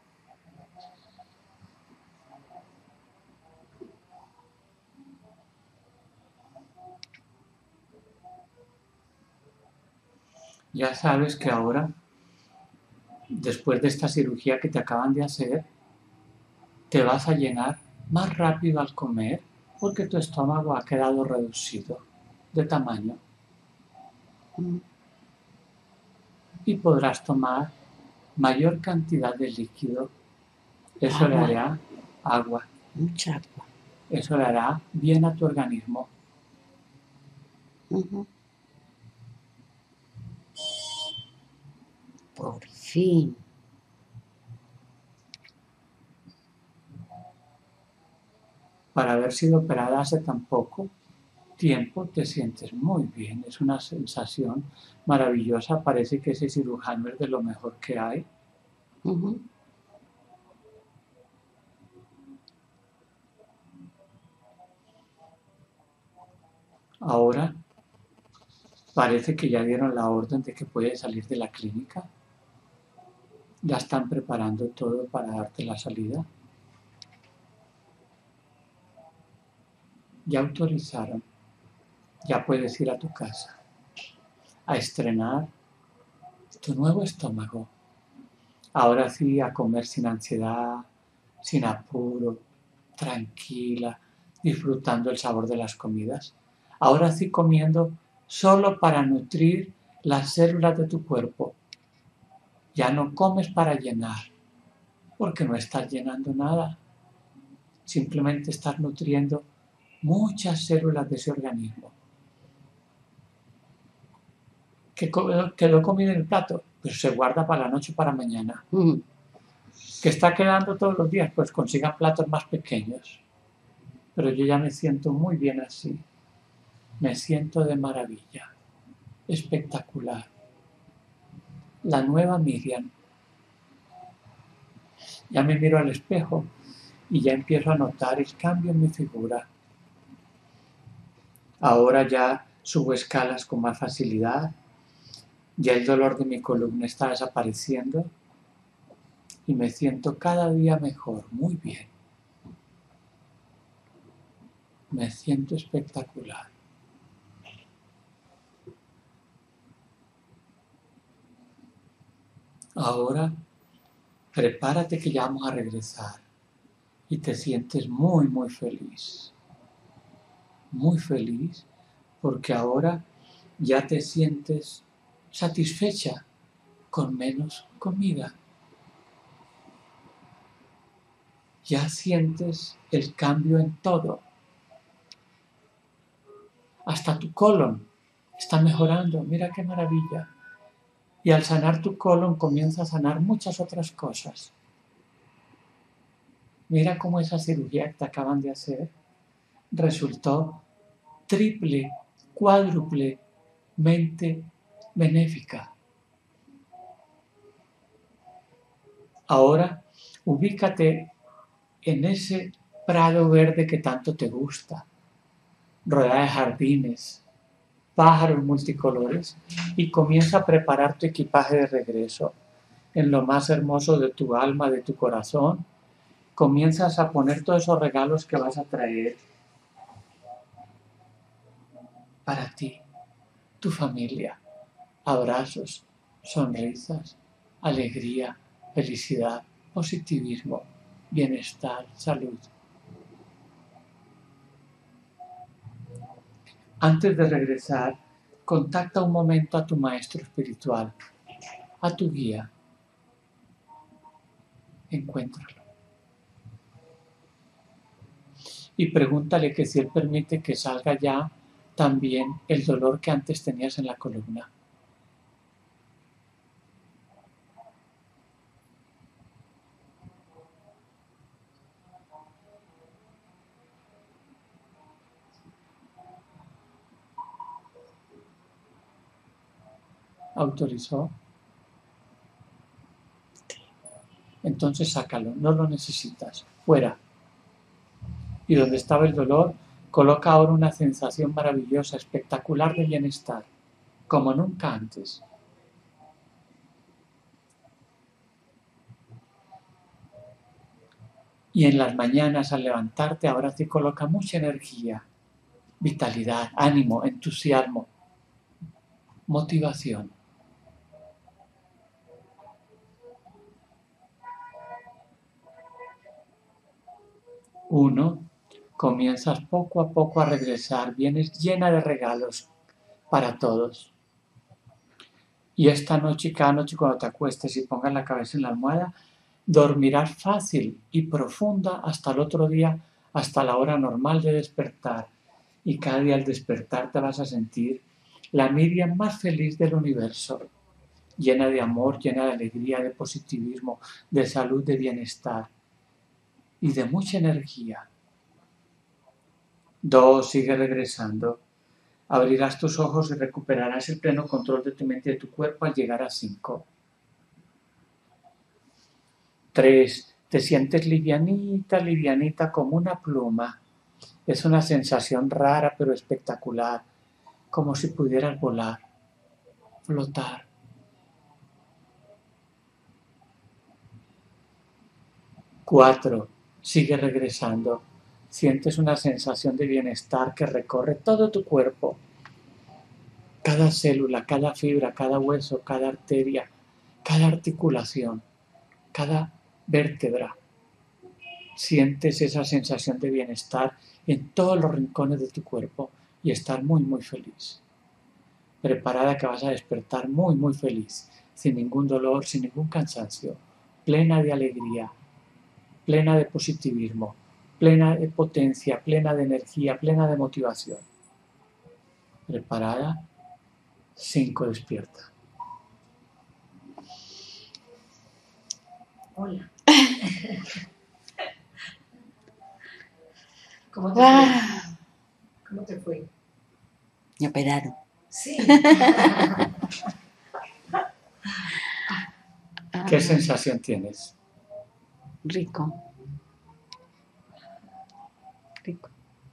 Speaker 1: Ya sabes que ahora, después de esta cirugía que te acaban de hacer, te vas a llenar más rápido al comer porque tu estómago ha quedado reducido de tamaño
Speaker 3: Mm.
Speaker 1: y podrás tomar mayor cantidad de líquido. Eso le
Speaker 3: Agua,
Speaker 1: hará agua.
Speaker 3: mucha agua.
Speaker 1: Eso le hará bien a tu organismo.
Speaker 3: Ujú. Por fin.
Speaker 1: Para haber sido operada hace tan poco tiempo, te sientes muy bien. Es una sensación maravillosa. Parece que ese cirujano es de lo mejor que hay.
Speaker 3: Ujú.
Speaker 1: Ahora parece que ya dieron la orden de que puedes salir de la clínica. Ya están preparando todo para darte la salida. Ya autorizaron. Ya puedes ir a tu casa a estrenar tu nuevo estómago. Ahora sí, a comer sin ansiedad, sin apuro, tranquila, disfrutando el sabor de las comidas. Ahora sí, comiendo solo para nutrir las células de tu cuerpo. Ya no comes para llenar, porque no estás llenando nada. Simplemente estás nutriendo muchas células de ese organismo. ¿Qué quedó comida en el plato? Pues se guarda para la noche y para mañana.
Speaker 3: Mm.
Speaker 1: ¿Que está quedando todos los días? Pues consigan platos más pequeños. Pero yo ya me siento muy bien así. Me siento de maravilla. Espectacular. La nueva Miriam. Ya me miro al espejo y ya empiezo a notar el cambio en mi figura. Ahora ya subo escalas con más facilidad. Ya el dolor de mi columna está desapareciendo y me siento cada día mejor, muy bien. Me siento espectacular. Ahora, prepárate que ya vamos a regresar y te sientes muy, muy feliz. Muy feliz porque ahora ya te sientes satisfecha con menos comida. Ya sientes el cambio en todo. Hasta tu colon está mejorando. Mira qué maravilla. Y al sanar tu colon comienza a sanar muchas otras cosas. Mira cómo esa cirugía que te acaban de hacer resultó triple, cuádruplemente benéfica. Ahora, ubícate en ese prado verde que tanto te gusta, rodeada de jardines, pájaros multicolores, y comienza a preparar tu equipaje de regreso. En lo más hermoso de tu alma, de tu corazón, comienzas a poner todos esos regalos que vas a traer para ti, tu familia, abrazos, sonrisas, alegría, felicidad, positivismo, bienestar, salud. Antes de regresar, contacta un momento a tu maestro espiritual, a tu guía. Encuéntralo. Y pregúntale que si él permite que salga ya también el dolor que antes tenías en la columna. ¿Autorizó? Entonces sácalo, no lo necesitas, fuera. Y donde estaba el dolor, coloca ahora una sensación maravillosa, espectacular de bienestar, como nunca antes. Y en las mañanas al levantarte, ahora sí coloca mucha energía, vitalidad, ánimo, entusiasmo, motivación. Uno, comienzas poco a poco a regresar, vienes llena de regalos para todos. Y esta noche, cada noche cuando te acuestes y pongas la cabeza en la almohada, dormirás fácil y profunda hasta el otro día, hasta la hora normal de despertar. Y cada día al despertar te vas a sentir la Miriam más feliz del universo, llena de amor, llena de alegría, de positivismo, de salud, de bienestar y de mucha energía. Dos, sigue regresando. Abrirás tus ojos y recuperarás el pleno control de tu mente y de tu cuerpo al llegar a cinco. Tres, te sientes livianita, livianita como una pluma. Es una sensación rara pero espectacular, como si pudieras volar, flotar. Cuatro, sigue regresando. Sientes una sensación de bienestar que recorre todo tu cuerpo. Cada célula, cada fibra, cada hueso, cada arteria, cada articulación, cada vértebra. Sientes esa sensación de bienestar en todos los rincones de tu cuerpo y estar muy, muy feliz. Preparada que vas a despertar muy, muy feliz, sin ningún dolor, sin ningún cansancio, plena de alegría, plena de positivismo, plena de potencia, plena de energía, plena de motivación. Preparada, cinco, despierta.
Speaker 2: Hola. ¿Cómo te fue? ¿Cómo te fue?
Speaker 3: Me operaron.
Speaker 2: Sí.
Speaker 1: ¿Qué sensación tienes?
Speaker 3: Rico. Rico.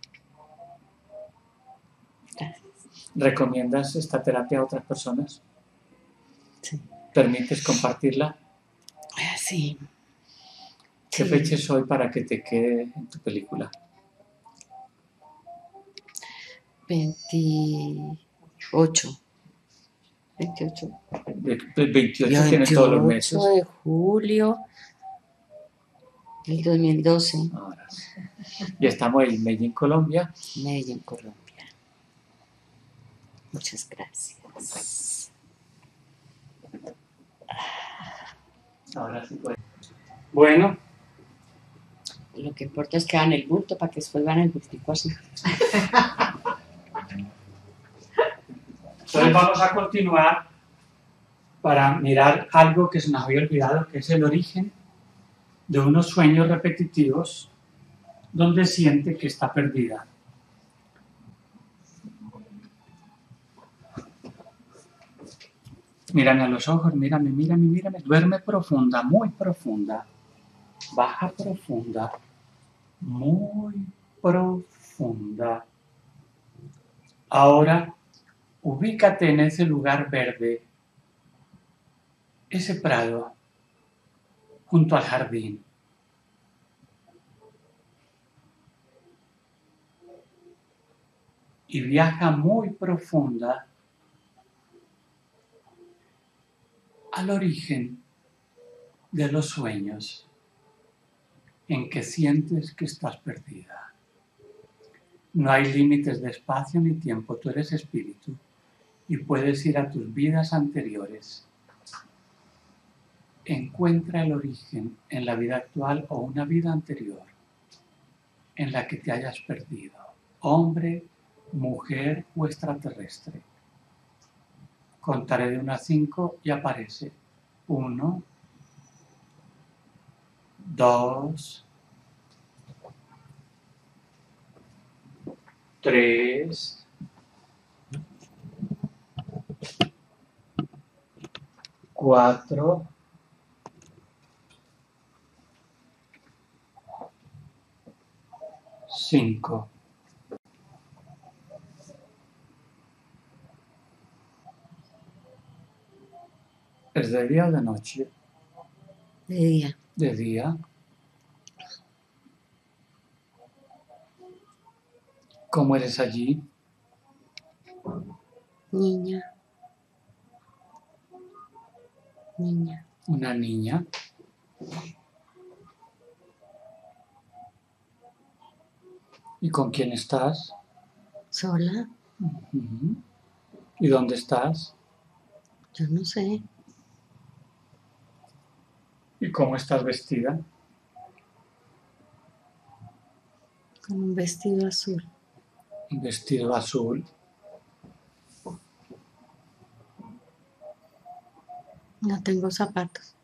Speaker 3: Gracias.
Speaker 1: ¿Recomiendas esta terapia a otras personas?
Speaker 3: Sí.
Speaker 1: ¿Permites compartirla?
Speaker 3: Sí.
Speaker 1: ¿Qué
Speaker 3: Sí.
Speaker 1: fecha es hoy para que te quede en tu película?
Speaker 3: veintiocho. veintiocho.
Speaker 1: El veintiocho tiene todos los meses.
Speaker 3: veintiocho de julio del dos mil doce.
Speaker 1: Ahora sí. Y estamos en Medellín, Colombia.
Speaker 3: Medellín, Colombia. Muchas gracias.
Speaker 1: Ahora sí puede. Bueno.
Speaker 3: Lo que importa es que hagan el bulto para que después vean el bultico así.
Speaker 1: Entonces vamos a continuar para mirar algo que se nos había olvidado, que es el origen de unos sueños repetitivos donde siente que está perdida. Mírame a los ojos, mírame, mírame, mírame. Duerme profunda, muy profunda. Baja profunda, muy profunda. Ahora, ubícate en ese lugar verde, ese prado, junto al jardín. Y viaja muy profunda al origen de los sueños en que sientes que estás perdida. No hay límites de espacio ni tiempo, tú eres espíritu y puedes ir a tus vidas anteriores. Encuentra el origen en la vida actual o una vida anterior en la que te hayas perdido, hombre, mujer o extraterrestre. Contaré de uno a cinco y aparece. Uno, dos, tres, cuatro, cinco. ¿Es de día o de noche?
Speaker 3: De día.
Speaker 1: De día. ¿Cómo eres allí?
Speaker 3: Niña. Niña.
Speaker 1: Una niña. ¿Y con quién estás?
Speaker 3: Sola.
Speaker 1: Uh-huh. ¿Y dónde estás?
Speaker 3: Yo no sé.
Speaker 1: ¿Y cómo estás vestida?
Speaker 3: Con un vestido azul.
Speaker 1: Un vestido azul.
Speaker 3: No tengo zapatos.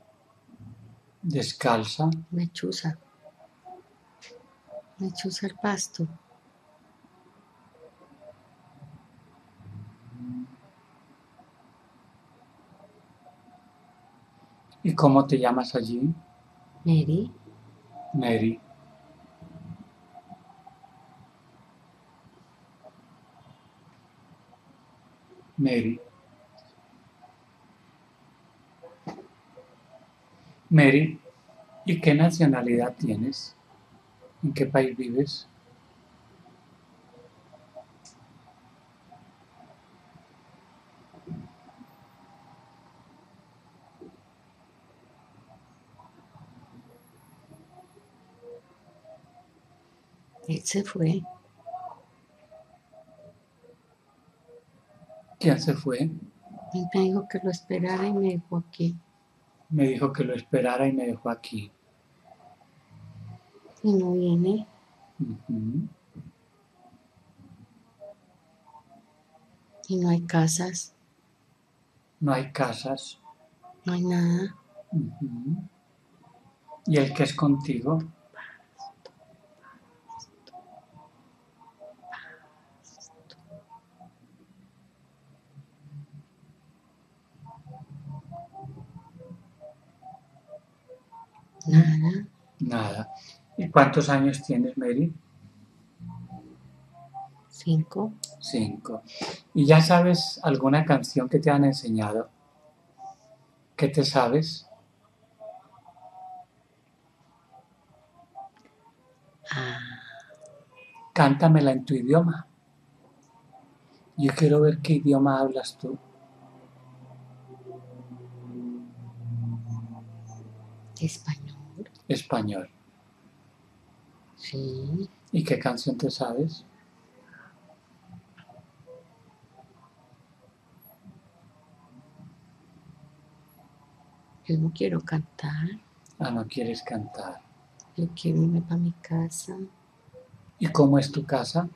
Speaker 1: Descalza.
Speaker 3: Me chuza. Me chuza el pasto.
Speaker 1: ¿Y cómo te llamas allí?
Speaker 3: Mary.
Speaker 1: Mary. Mary. Mary, ¿y qué nacionalidad tienes? ¿En qué país vives?
Speaker 3: Él se fue.
Speaker 1: ¿Quién se fue?
Speaker 3: Él me dijo que lo esperara y me dejó aquí.
Speaker 1: Me dijo que lo esperara y me dejó aquí.
Speaker 3: Y no viene.
Speaker 1: Uh-huh.
Speaker 3: Y no hay casas.
Speaker 1: No hay casas.
Speaker 3: No hay nada.
Speaker 1: Uh-huh. ¿Y el que es contigo?
Speaker 3: Nada.
Speaker 1: Nada. ¿Y cuántos años tienes, Mary?
Speaker 3: Cinco.
Speaker 1: Cinco. ¿Y ya sabes alguna canción que te han enseñado? ¿Qué te sabes?
Speaker 3: Ah.
Speaker 1: Cántamela en tu idioma. Yo quiero ver qué idioma hablas tú.
Speaker 3: Español.
Speaker 1: Español.
Speaker 3: Sí.
Speaker 1: ¿Y qué canción te sabes?
Speaker 3: Yo no quiero cantar.
Speaker 1: Ah, no quieres cantar.
Speaker 3: Yo quiero irme para mi casa.
Speaker 1: ¿Y cómo es tu casa?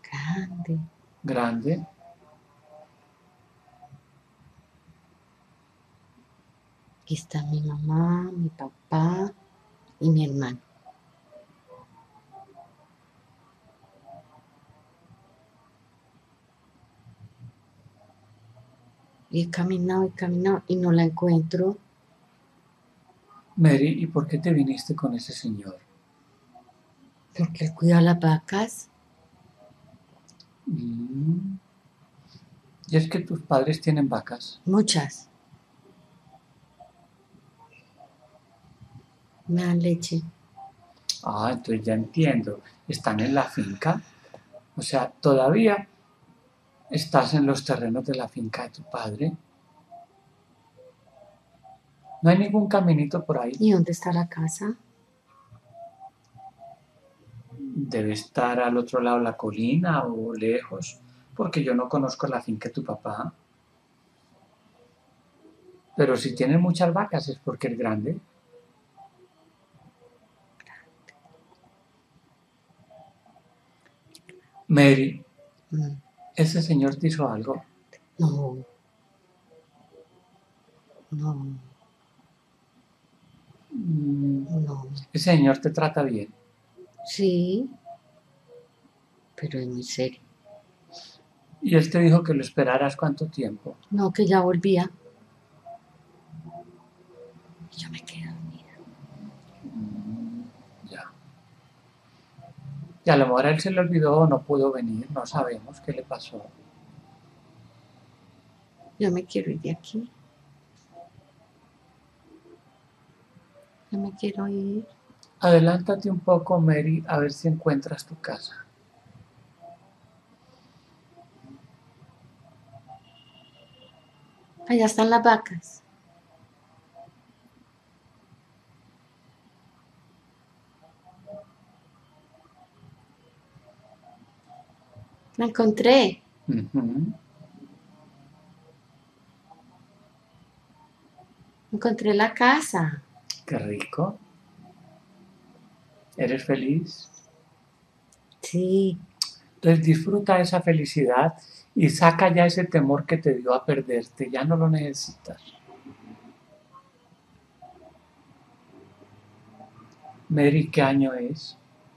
Speaker 3: Grande.
Speaker 1: Grande.
Speaker 3: Aquí está mi mamá, mi papá y mi hermano. Y he caminado, he caminado y no la encuentro.
Speaker 1: Mary, ¿y por qué te viniste con ese señor?
Speaker 3: Porque él cuida las vacas.
Speaker 1: Mm. Y es que tus padres tienen vacas.
Speaker 3: Muchas. Me dan leche.
Speaker 1: Ah, entonces ya entiendo. Están en la finca. O sea, todavía estás en los terrenos de la finca de tu padre. No hay ningún caminito por ahí.
Speaker 3: ¿Y dónde está la casa?
Speaker 1: Debe estar al otro lado de la colina o lejos, porque yo no conozco la finca de tu papá. Pero si tienen muchas vacas es porque es grande. Mary,
Speaker 3: Mm,
Speaker 1: ¿ese señor te hizo algo?
Speaker 3: No. No,
Speaker 1: Mm,
Speaker 3: no.
Speaker 1: Ese señor te trata bien.
Speaker 3: Sí, pero es muy serio.
Speaker 1: Y él te dijo que lo esperaras cuánto tiempo.
Speaker 3: No, que ya volvía. Y yo me quedé dormida.
Speaker 1: Mm, ya. Y a lo mejor a él se le olvidó o no pudo venir, no sabemos qué le pasó.
Speaker 3: Yo me quiero ir de aquí. Yo me quiero ir.
Speaker 1: Adelántate un poco, Mary, a ver si encuentras tu casa.
Speaker 3: Allá están las vacas. La encontré.
Speaker 1: Uh-huh.
Speaker 3: Encontré la casa.
Speaker 1: Qué rico. ¿Eres feliz?
Speaker 3: Sí.
Speaker 1: Entonces disfruta esa felicidad y saca ya ese temor que te dio a perderte. Ya no lo necesitas. Mary, ¿qué año es?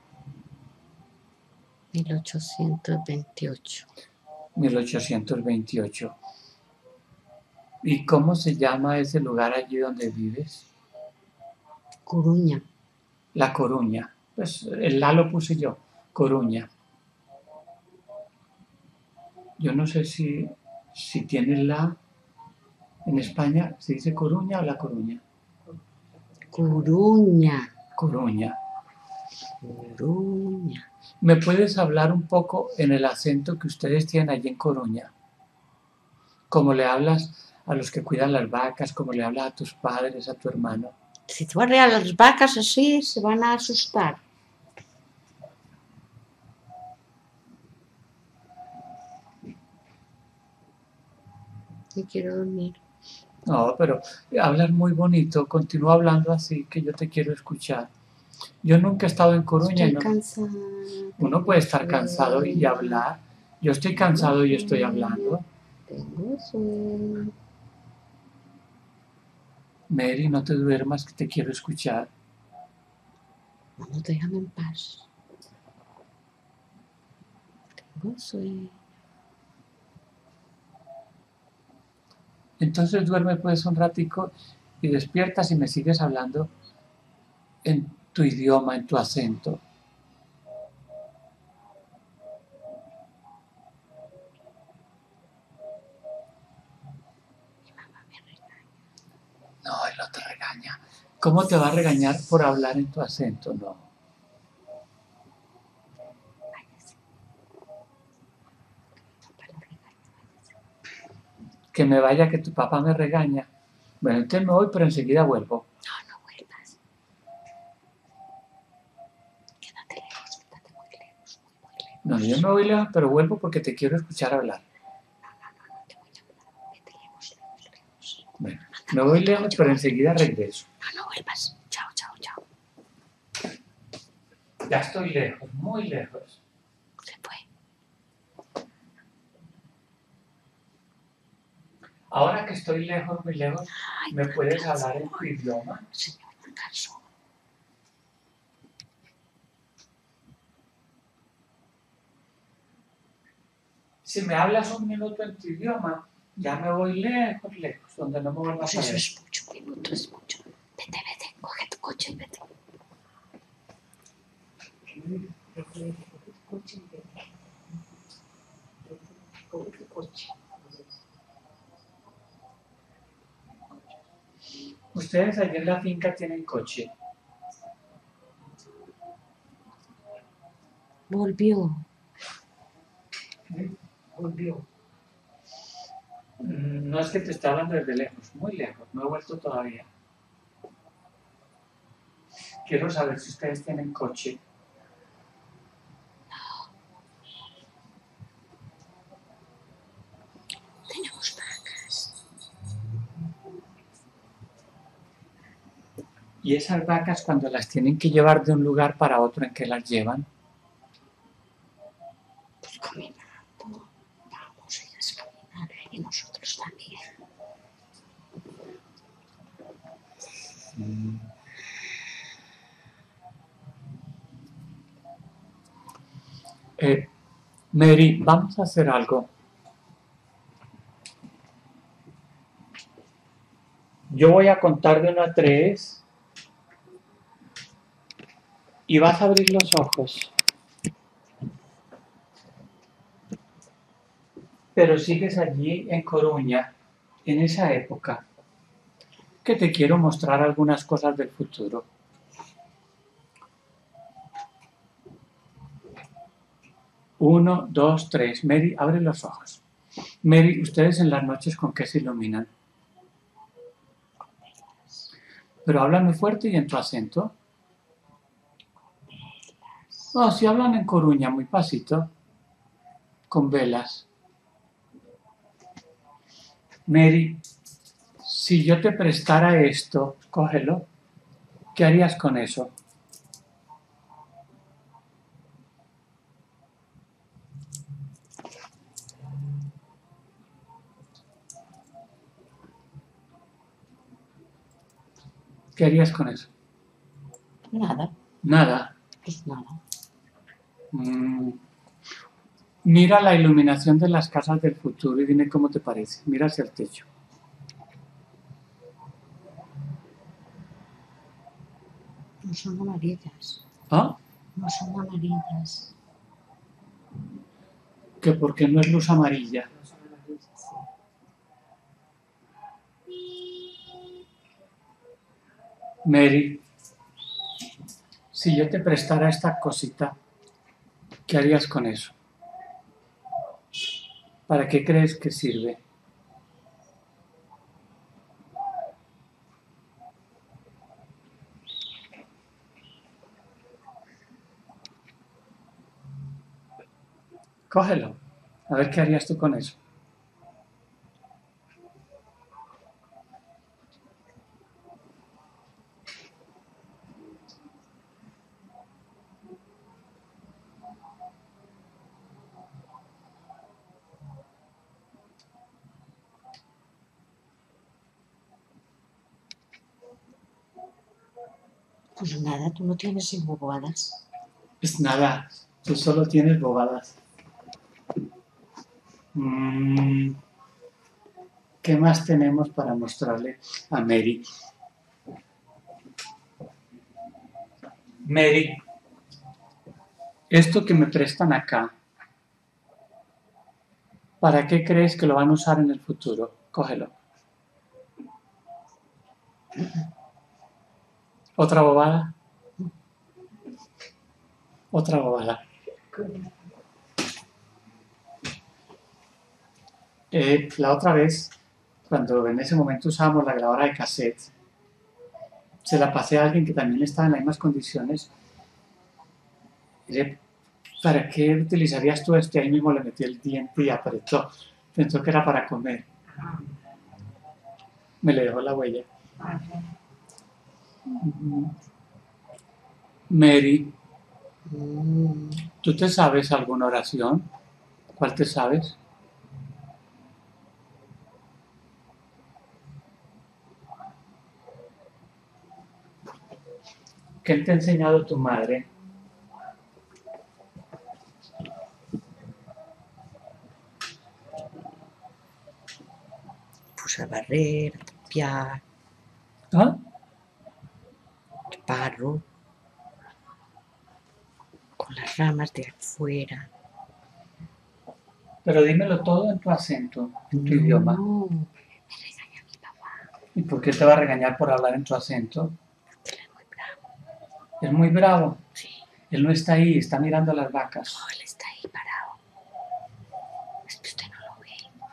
Speaker 3: mil ochocientos veintiocho.
Speaker 1: mil ochocientos veintiocho. ¿Y cómo se llama ese lugar allí donde vives?
Speaker 3: Coruña.
Speaker 1: La Coruña. Pues el la lo puse yo. Coruña. Yo no sé si, si tienes la en España, ¿se dice Coruña o La Coruña?
Speaker 3: Coruña.
Speaker 1: Coruña.
Speaker 3: Coruña.
Speaker 1: ¿Me puedes hablar un poco en el acento que ustedes tienen allí en Coruña? ¿Cómo le hablas a los que cuidan las vacas? ¿Cómo le hablas a tus padres, a tu hermano?
Speaker 3: Si tú arreas las vacas así, se van a asustar. Me quiero dormir.
Speaker 1: No, pero hablas muy bonito. Continúa hablando así, que yo te quiero escuchar. Yo nunca he estado en Coruña.
Speaker 3: Estoy
Speaker 1: Y no,
Speaker 3: cansada.
Speaker 1: uno puede estar cansado y hablar. Yo estoy cansado y estoy hablando.
Speaker 3: Tengo sueño.
Speaker 1: Mary, no te duermas, que te quiero escuchar.
Speaker 3: Vamos, déjame en paz. Tengo sueño.
Speaker 1: Entonces duerme pues un ratico y despiertas y me sigues hablando en tu idioma, en tu acento.
Speaker 3: Mi mamá me regaña.
Speaker 1: No, él no te regaña. ¿Cómo te va a regañar por hablar en tu acento? No.
Speaker 3: Váyase. Papá lo regaña, váyase.
Speaker 1: Que me vaya, que tu papá me regaña. Bueno, entonces me voy, pero enseguida vuelvo.
Speaker 3: No, no vuelvas. Quédate lejos, quédate muy lejos, muy, muy lejos.
Speaker 1: No, yo me voy lejos, pero vuelvo porque te quiero escuchar hablar.
Speaker 3: No, no, no, no te voy a hablar. Vete lejos, lejos, lejos.
Speaker 1: Bueno, me voy lejos, pero enseguida regreso.
Speaker 3: No, no vuelvas. Chao, chao, chao.
Speaker 1: Ya estoy lejos, muy lejos.
Speaker 3: Se fue.
Speaker 1: Ahora que estoy lejos, muy lejos, ¿me puedes hablar en tu idioma?
Speaker 3: Señor, me canso.
Speaker 1: Si me hablas un minuto en tu idioma, ya me voy lejos, lejos, donde no me vuelvas a
Speaker 3: Pues eso
Speaker 1: ver.
Speaker 3: es mucho, un minuto es mucho. Vete, vete, coge tu coche y vete.
Speaker 1: Ustedes allí en la finca tienen coche.
Speaker 3: Volvió.
Speaker 1: Volvió. No es que te esté hablando desde lejos, muy lejos, no he vuelto todavía. Quiero saber si ustedes tienen coche.
Speaker 3: Tenemos vacas.
Speaker 1: Y esas vacas, cuando las tienen que llevar de un lugar para otro, ¿en qué las llevan?
Speaker 3: Pues caminando. Vamos, ellas caminan y nosotros también.
Speaker 1: Mm. Eh, Mary, vamos a hacer algo. Yo voy a contar de uno a tres y vas a abrir los ojos. Pero sigues allí en Coruña, en esa época, que te quiero mostrar algunas cosas del futuro. Uno, dos, tres. Mary, abre los ojos. Mary, ¿ustedes en las noches con qué se iluminan? Pero hablan muy fuerte y en tu acento. Oh, si hablan en Coruña, muy pasito. Con velas. Mary, si yo te prestara esto, cógelo. ¿Qué harías con eso? ¿Qué harías con eso?
Speaker 3: Nada.
Speaker 1: Nada.
Speaker 3: Pues nada.
Speaker 1: Mm. Mira la iluminación de las casas del futuro y dime cómo te parece. Mira hacia el techo.
Speaker 3: No son amarillas.
Speaker 1: ¿Ah?
Speaker 3: No son amarillas.
Speaker 1: Que porque no es luz amarilla. Mary, si yo te prestara esta cosita, ¿qué harías con eso? ¿Para qué crees que sirve? Cógelo. A ver qué harías tú con eso.
Speaker 3: Pues nada, tú no tienes bobadas.
Speaker 1: Pues nada, tú solo tienes bobadas. Mm, ¿Qué más tenemos para mostrarle a Mary? Mary, esto que me prestan acá, ¿para qué crees que lo van a usar en el futuro? Cógelo. ¿Otra bobada? Otra bobada. Eh, la otra vez, cuando en ese momento usábamos la grabadora de cassette, se la pasé a alguien que también estaba en las mismas condiciones. Y le, ¿para qué utilizarías tú este? Ahí mismo le metí el diente y apretó. Pensó que era para comer. Me le dejó la huella. Mary, ¿tú te sabes alguna oración? ¿Cuál te sabes? ¿Qué te ha enseñado tu madre?
Speaker 4: Pues a barrer, a limpiar,
Speaker 1: ¿Ah?
Speaker 4: el barro, con las ramas de afuera.
Speaker 1: Pero dímelo todo en tu acento, en tu idioma.
Speaker 4: No, me regaña mi papá.
Speaker 1: ¿Y por qué te va a regañar por hablar en tu acento?
Speaker 4: Porque él es muy bravo.
Speaker 1: Es muy bravo.
Speaker 4: Sí.
Speaker 1: Él no está ahí, está mirando a las vacas.
Speaker 4: No, él está ahí parado. Es que usted no lo ve.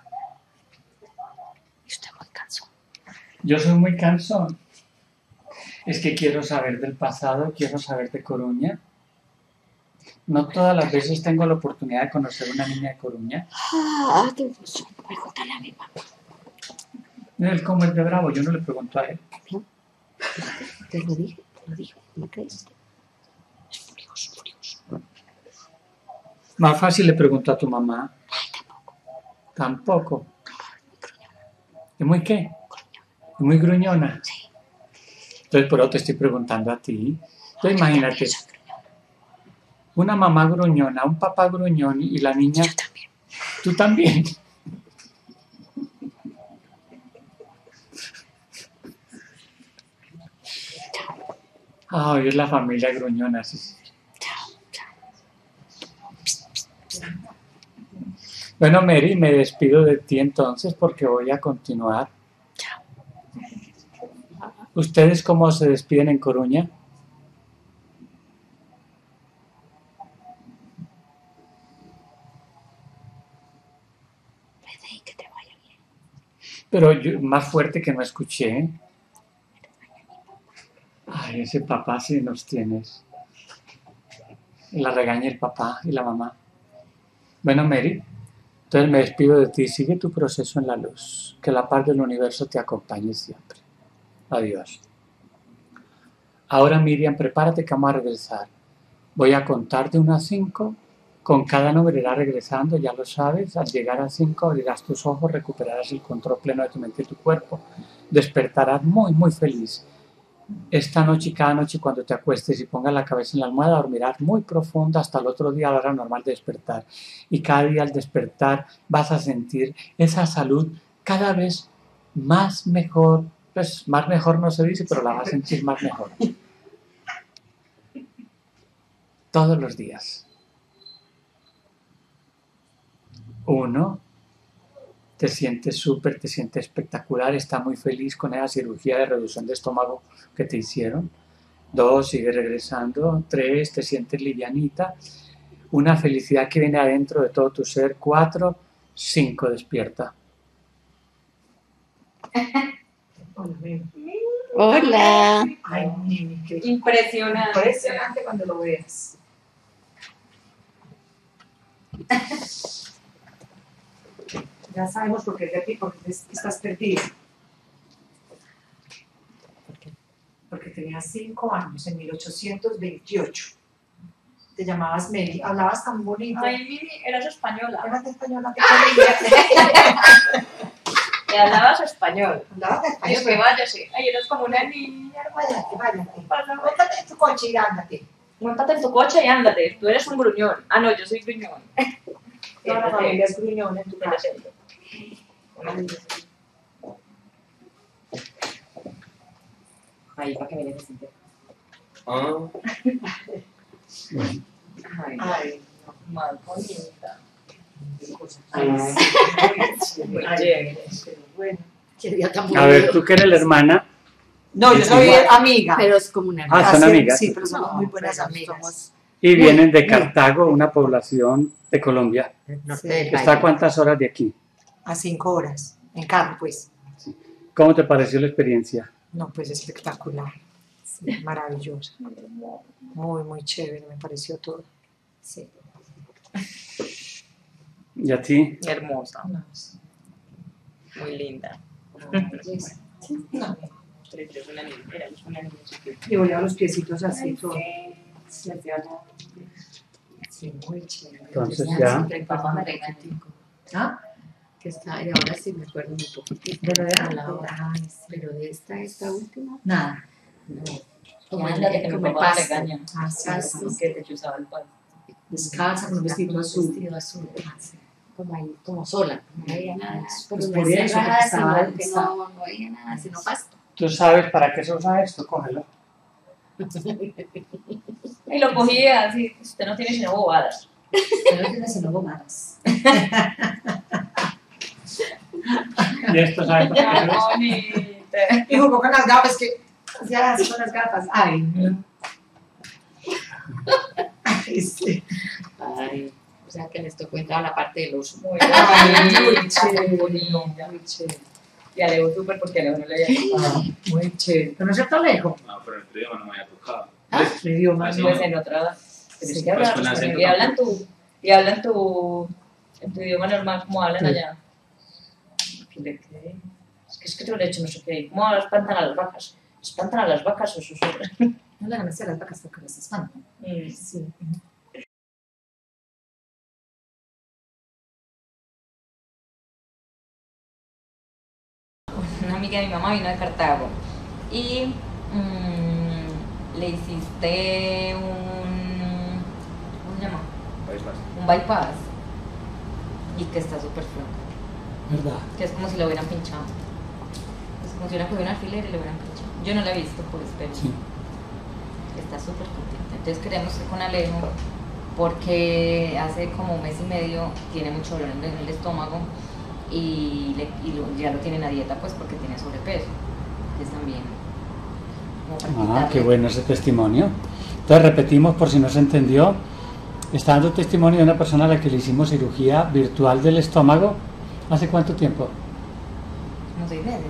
Speaker 4: Y usted es muy cansón.
Speaker 1: Yo soy muy cansón. Es que quiero saber del pasado, quiero saber de Coruña. No todas las veces tengo la oportunidad de conocer una niña de Coruña.
Speaker 4: Ah, tengo razón. Pregúntale a mi papá.
Speaker 1: Él como es de bravo, yo no le pregunto a él.
Speaker 4: Te lo dije, te lo dije. ¿Me crees? Es furioso, furioso.
Speaker 1: Más fácil le pregunto a tu mamá.
Speaker 4: Ay, tampoco.
Speaker 1: Tampoco. ¿Es muy qué? Es muy gruñona.
Speaker 4: Sí.
Speaker 1: Entonces, por eso te estoy preguntando a ti. Entonces, imagínate, una mamá gruñona, un papá gruñón y la niña...
Speaker 4: Yo también.
Speaker 1: Tú también. Ay, es la familia gruñona, sí.
Speaker 4: Chao, chao.
Speaker 1: Bueno, Mary, me despido de ti entonces porque voy a continuar.
Speaker 4: Chao.
Speaker 1: ¿Ustedes cómo se despiden en Coruña?
Speaker 4: Vete y que te vaya bien.
Speaker 1: Pero yo, más fuerte que no escuché. Ay, ese papá sí nos tienes. La regaña el papá y la mamá. Bueno, Mary, entonces me despido de ti. Sigue tu proceso en la luz. Que la paz del universo te acompañe siempre. Adiós. Ahora, Miriam, prepárate que vamos a regresar. Voy a contar de uno a cinco. Con cada número irás regresando, ya lo sabes. Al llegar a cinco abrirás tus ojos, recuperarás el control pleno de tu mente y tu cuerpo. Despertarás muy, muy feliz. Esta noche y cada noche cuando te acuestes y pongas la cabeza en la almohada, dormirás muy profunda hasta el otro día a la hora normal de despertar. Y cada día al despertar vas a sentir esa salud cada vez más mejor. Pues más mejor no se dice, pero la vas a sentir más mejor. Todos los días. Uno, te sientes súper, te sientes espectacular, estás muy feliz con esa cirugía de reducción de estómago que te hicieron. Dos, sigue regresando. Tres, te sientes livianita. Una felicidad que viene adentro de todo tu ser. Cuatro, cinco, despierta.
Speaker 5: Hola, Mimi.
Speaker 3: Hola.
Speaker 5: Ay, Mimi, qué
Speaker 2: Impresionante.
Speaker 5: impresionante cuando lo veas. Ya sabemos por qué de aquí, porque es- estás perdida.
Speaker 4: ¿Por qué?
Speaker 5: Porque tenías cinco años, en mil ochocientos veintiocho. Te llamabas Mary, hablabas tan bonito.
Speaker 6: Ay, Mimi, eras española.
Speaker 5: Eras española, ¿qué tal?
Speaker 6: Y hablabas español.
Speaker 5: Hablabas
Speaker 6: Ay, es que
Speaker 5: español.
Speaker 6: váyase. Ay, eres como una niña.
Speaker 5: Váyate, váyate.
Speaker 6: Pasa.
Speaker 5: Móntate en tu coche y ándate.
Speaker 6: Móntate en tu coche y ándate. Tú eres un gruñón. Ah, no, yo soy gruñón.
Speaker 5: Toda la familia es gruñona en tu
Speaker 6: Me lo
Speaker 5: casa.
Speaker 6: siento.
Speaker 2: Ahí, para que me necesite.
Speaker 7: Ah,
Speaker 6: Ay,
Speaker 5: Ay,
Speaker 6: más bonita.
Speaker 5: ay, sí,
Speaker 6: Muy
Speaker 5: ay,
Speaker 6: chévere.
Speaker 5: pero bueno.
Speaker 4: Qué día tan
Speaker 1: A ver,
Speaker 4: bonito.
Speaker 1: tú que eres la hermana.
Speaker 5: No, yo soy amiga.
Speaker 4: Pero es como una
Speaker 1: Ah, son
Speaker 5: Así-
Speaker 1: amigas.
Speaker 5: Sí, pero somos
Speaker 4: No,
Speaker 5: muy buenas
Speaker 4: pero
Speaker 5: amigas.
Speaker 4: somos
Speaker 1: Y
Speaker 5: Muy,
Speaker 1: vienen de
Speaker 5: muy.
Speaker 1: Cartago, una población de Colombia.
Speaker 4: del norte
Speaker 5: Sí.
Speaker 4: del
Speaker 1: ¿Está a
Speaker 4: valle.
Speaker 1: cuántas horas de aquí?
Speaker 5: A cinco horas, en carro, pues.
Speaker 1: ¿Cómo te pareció la experiencia?
Speaker 5: No, pues espectacular. Sí, maravillosa. Muy, muy chévere, me pareció todo. Sí.
Speaker 1: ¿Y a ti?
Speaker 6: Hermosa. Muy linda.
Speaker 5: No,
Speaker 6: Eres una niña. Eres una niña chiquita.
Speaker 5: y voy a los piecitos así, todo.
Speaker 6: Sí, preciosa.
Speaker 5: Sí, muy chévere.
Speaker 1: Entonces
Speaker 4: Ya,
Speaker 1: ya.
Speaker 4: siempre
Speaker 2: Papá
Speaker 4: acuerdo
Speaker 2: me
Speaker 4: un
Speaker 2: regaña.
Speaker 4: poquitico.
Speaker 5: ¿Ah?
Speaker 4: Que está, y ahora sí me acuerdo un poquitico.
Speaker 5: ¿De lo de
Speaker 4: a la
Speaker 5: antes?
Speaker 4: hora.
Speaker 5: Ay, sí.
Speaker 4: Pero de esta, esta última,
Speaker 5: Nada.
Speaker 4: no.
Speaker 3: Como
Speaker 6: Ya,
Speaker 3: el-
Speaker 6: la de que
Speaker 3: como
Speaker 6: mi
Speaker 3: el
Speaker 6: papá me
Speaker 3: pasto.
Speaker 6: regaña.
Speaker 5: Ah, sí,
Speaker 3: Pasto.
Speaker 5: sí.
Speaker 6: Que te chuzaba el pan.
Speaker 5: Descalza con un vestido azul.
Speaker 3: Vestido azul. Como ahí, como sola. No veía nada. Pero
Speaker 5: Pues
Speaker 3: no
Speaker 5: por
Speaker 3: hacía
Speaker 5: eso,
Speaker 3: nada,
Speaker 5: porque estaba-
Speaker 3: sino que
Speaker 5: estaba-
Speaker 3: no, no veía nada, sino pasto.
Speaker 1: ¿Tú sabes para qué se usa esto? Cógelo.
Speaker 6: Y lo cogía así, usted no tiene sino bobadas.
Speaker 5: Pero tiene sino bobadas.
Speaker 1: Y esto, ¿sabes para qué se usa?
Speaker 6: Bonita.
Speaker 5: Y jugó con las gafas que hacía así con las gafas. Ay, no. Ay, sí.
Speaker 3: Ay, o sea que les tocó entrar a la parte del oso.
Speaker 6: Muy
Speaker 5: Muy
Speaker 6: bonita,
Speaker 5: chévere,
Speaker 6: muy bonita.
Speaker 5: muy chévere.
Speaker 6: Y Alejo súper porque Alejo no le había tocado.
Speaker 5: Muy chévere. ¿Conoces Alejo?
Speaker 7: No, pero el idioma no me había tocado.
Speaker 5: El idioma.
Speaker 7: Ah, sí.
Speaker 6: Pues en otra. Pero es
Speaker 5: Sí,
Speaker 6: que hablan,
Speaker 7: pues con acento
Speaker 6: y hablan tu. Y hablan tu. En tu idioma normal, como hablan
Speaker 1: Sí.
Speaker 6: allá. ¿Qué le cree? Es que es que te lo he hecho no sé qué. ¿Cómo espantan a las vacas? ¿Espantan a las vacas o susurran?
Speaker 5: No le ganas a las vacas porque las espantan.
Speaker 6: Mm.
Speaker 5: Sí.
Speaker 6: Una amiga de mi mamá vino de Cartago y mm, le hiciste un. ¿Cómo se llama?
Speaker 7: País Vasco.
Speaker 6: Un bypass y que está súper flaco.
Speaker 1: ¿Verdad?
Speaker 6: Que es como si lo hubieran pinchado. Es como si hubieran cogido un alfiler y lo hubieran pinchado. Yo no la he visto, pues, pero
Speaker 1: Sí.
Speaker 6: está súper contenta. Entonces queremos ir con Alejo porque hace como un mes y medio tiene mucho dolor en el estómago y, le, y lo- ya lo tienen a dieta pues porque tiene sobrepeso. Entonces también como para
Speaker 1: Ah,
Speaker 6: quitarle-
Speaker 1: qué bueno ese testimonio. Entonces repetimos por si no se entendió. Está dando testimonio de una persona a la que le hicimos cirugía virtual del estómago. ¿Hace cuánto tiempo?
Speaker 6: como seis meses.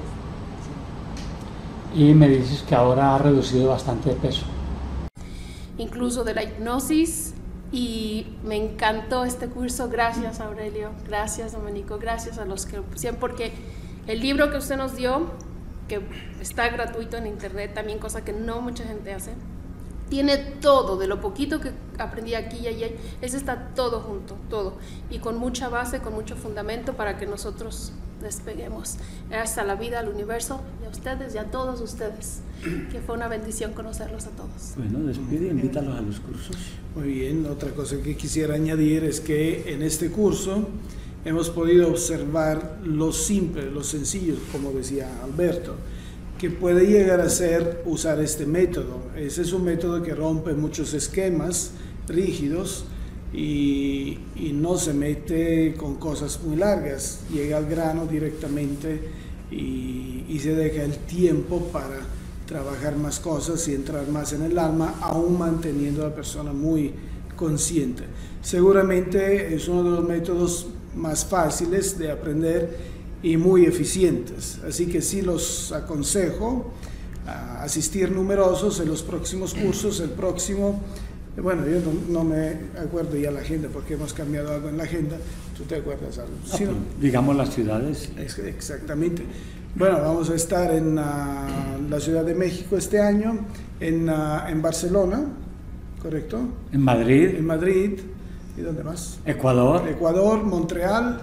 Speaker 1: Y me dices que ahora ha reducido bastante de peso.
Speaker 8: Incluso de la hipnosis, y me encantó este curso. Gracias, Aurelio, gracias, Domenico, gracias a los que lo pusieron, porque el libro que usted nos dio, que está gratuito en internet también, cosa que no mucha gente hace, tiene todo, de lo poquito que aprendí aquí y allá, ese está todo junto, todo, y con mucha base, con mucho fundamento para que nosotros despeguemos hasta la vida, al universo, y a ustedes y a todos ustedes, que fue una bendición conocerlos a todos.
Speaker 1: Bueno, despide, invítalos a los cursos.
Speaker 9: Muy bien, otra cosa que quisiera añadir es que en este curso hemos podido observar lo simple, lo sencillo, como decía Alberto, que puede llegar a ser usar este método. Ese es un método que rompe muchos esquemas rígidos y, y no se mete con cosas muy largas, llega al grano directamente y, y se deja el tiempo para trabajar más cosas y entrar más en el alma, aún manteniendo a la persona muy consciente. Seguramente es uno de los métodos más fáciles de aprender y muy eficientes, así que sí los aconsejo a asistir numerosos en los próximos cursos. El próximo, bueno, yo no, no me acuerdo ya la agenda porque hemos cambiado algo en la agenda. ¿Tú te acuerdas algo? ¿Sí, no?
Speaker 1: Digamos las ciudades.
Speaker 9: Es- Exactamente. Bueno, vamos a estar en uh, la Ciudad de México este año, en, uh, en Barcelona, ¿correcto?
Speaker 1: En Madrid,
Speaker 9: En Madrid, ¿y dónde más?
Speaker 1: Ecuador,
Speaker 9: Ecuador, Montreal,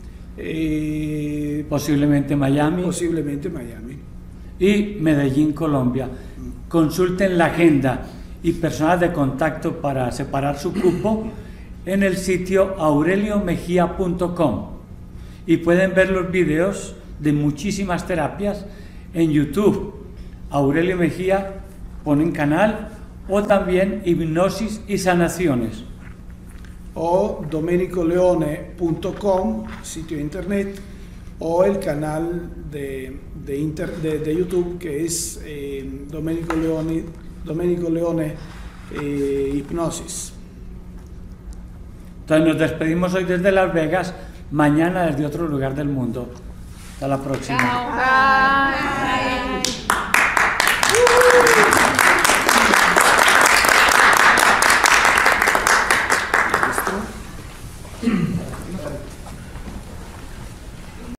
Speaker 9: eh,
Speaker 1: posiblemente Miami
Speaker 9: posiblemente Miami.
Speaker 1: y Medellín, Colombia. Consulten la agenda y personas de contacto para separar su cupo en el sitio aurelio mejía punto com y pueden ver los videos de muchísimas terapias en YouTube. Aurelio Mejía, ponen canal, o también hipnosis y sanaciones.
Speaker 9: O domenico leone punto com, sitio de internet, o el canal de, de, inter, de, de YouTube que es eh, Domenico Leone, Domenico Leone eh, Hipnosis.
Speaker 1: Entonces nos despedimos hoy desde Las Vegas, mañana desde otro lugar del mundo. Hasta la próxima.
Speaker 8: Bye.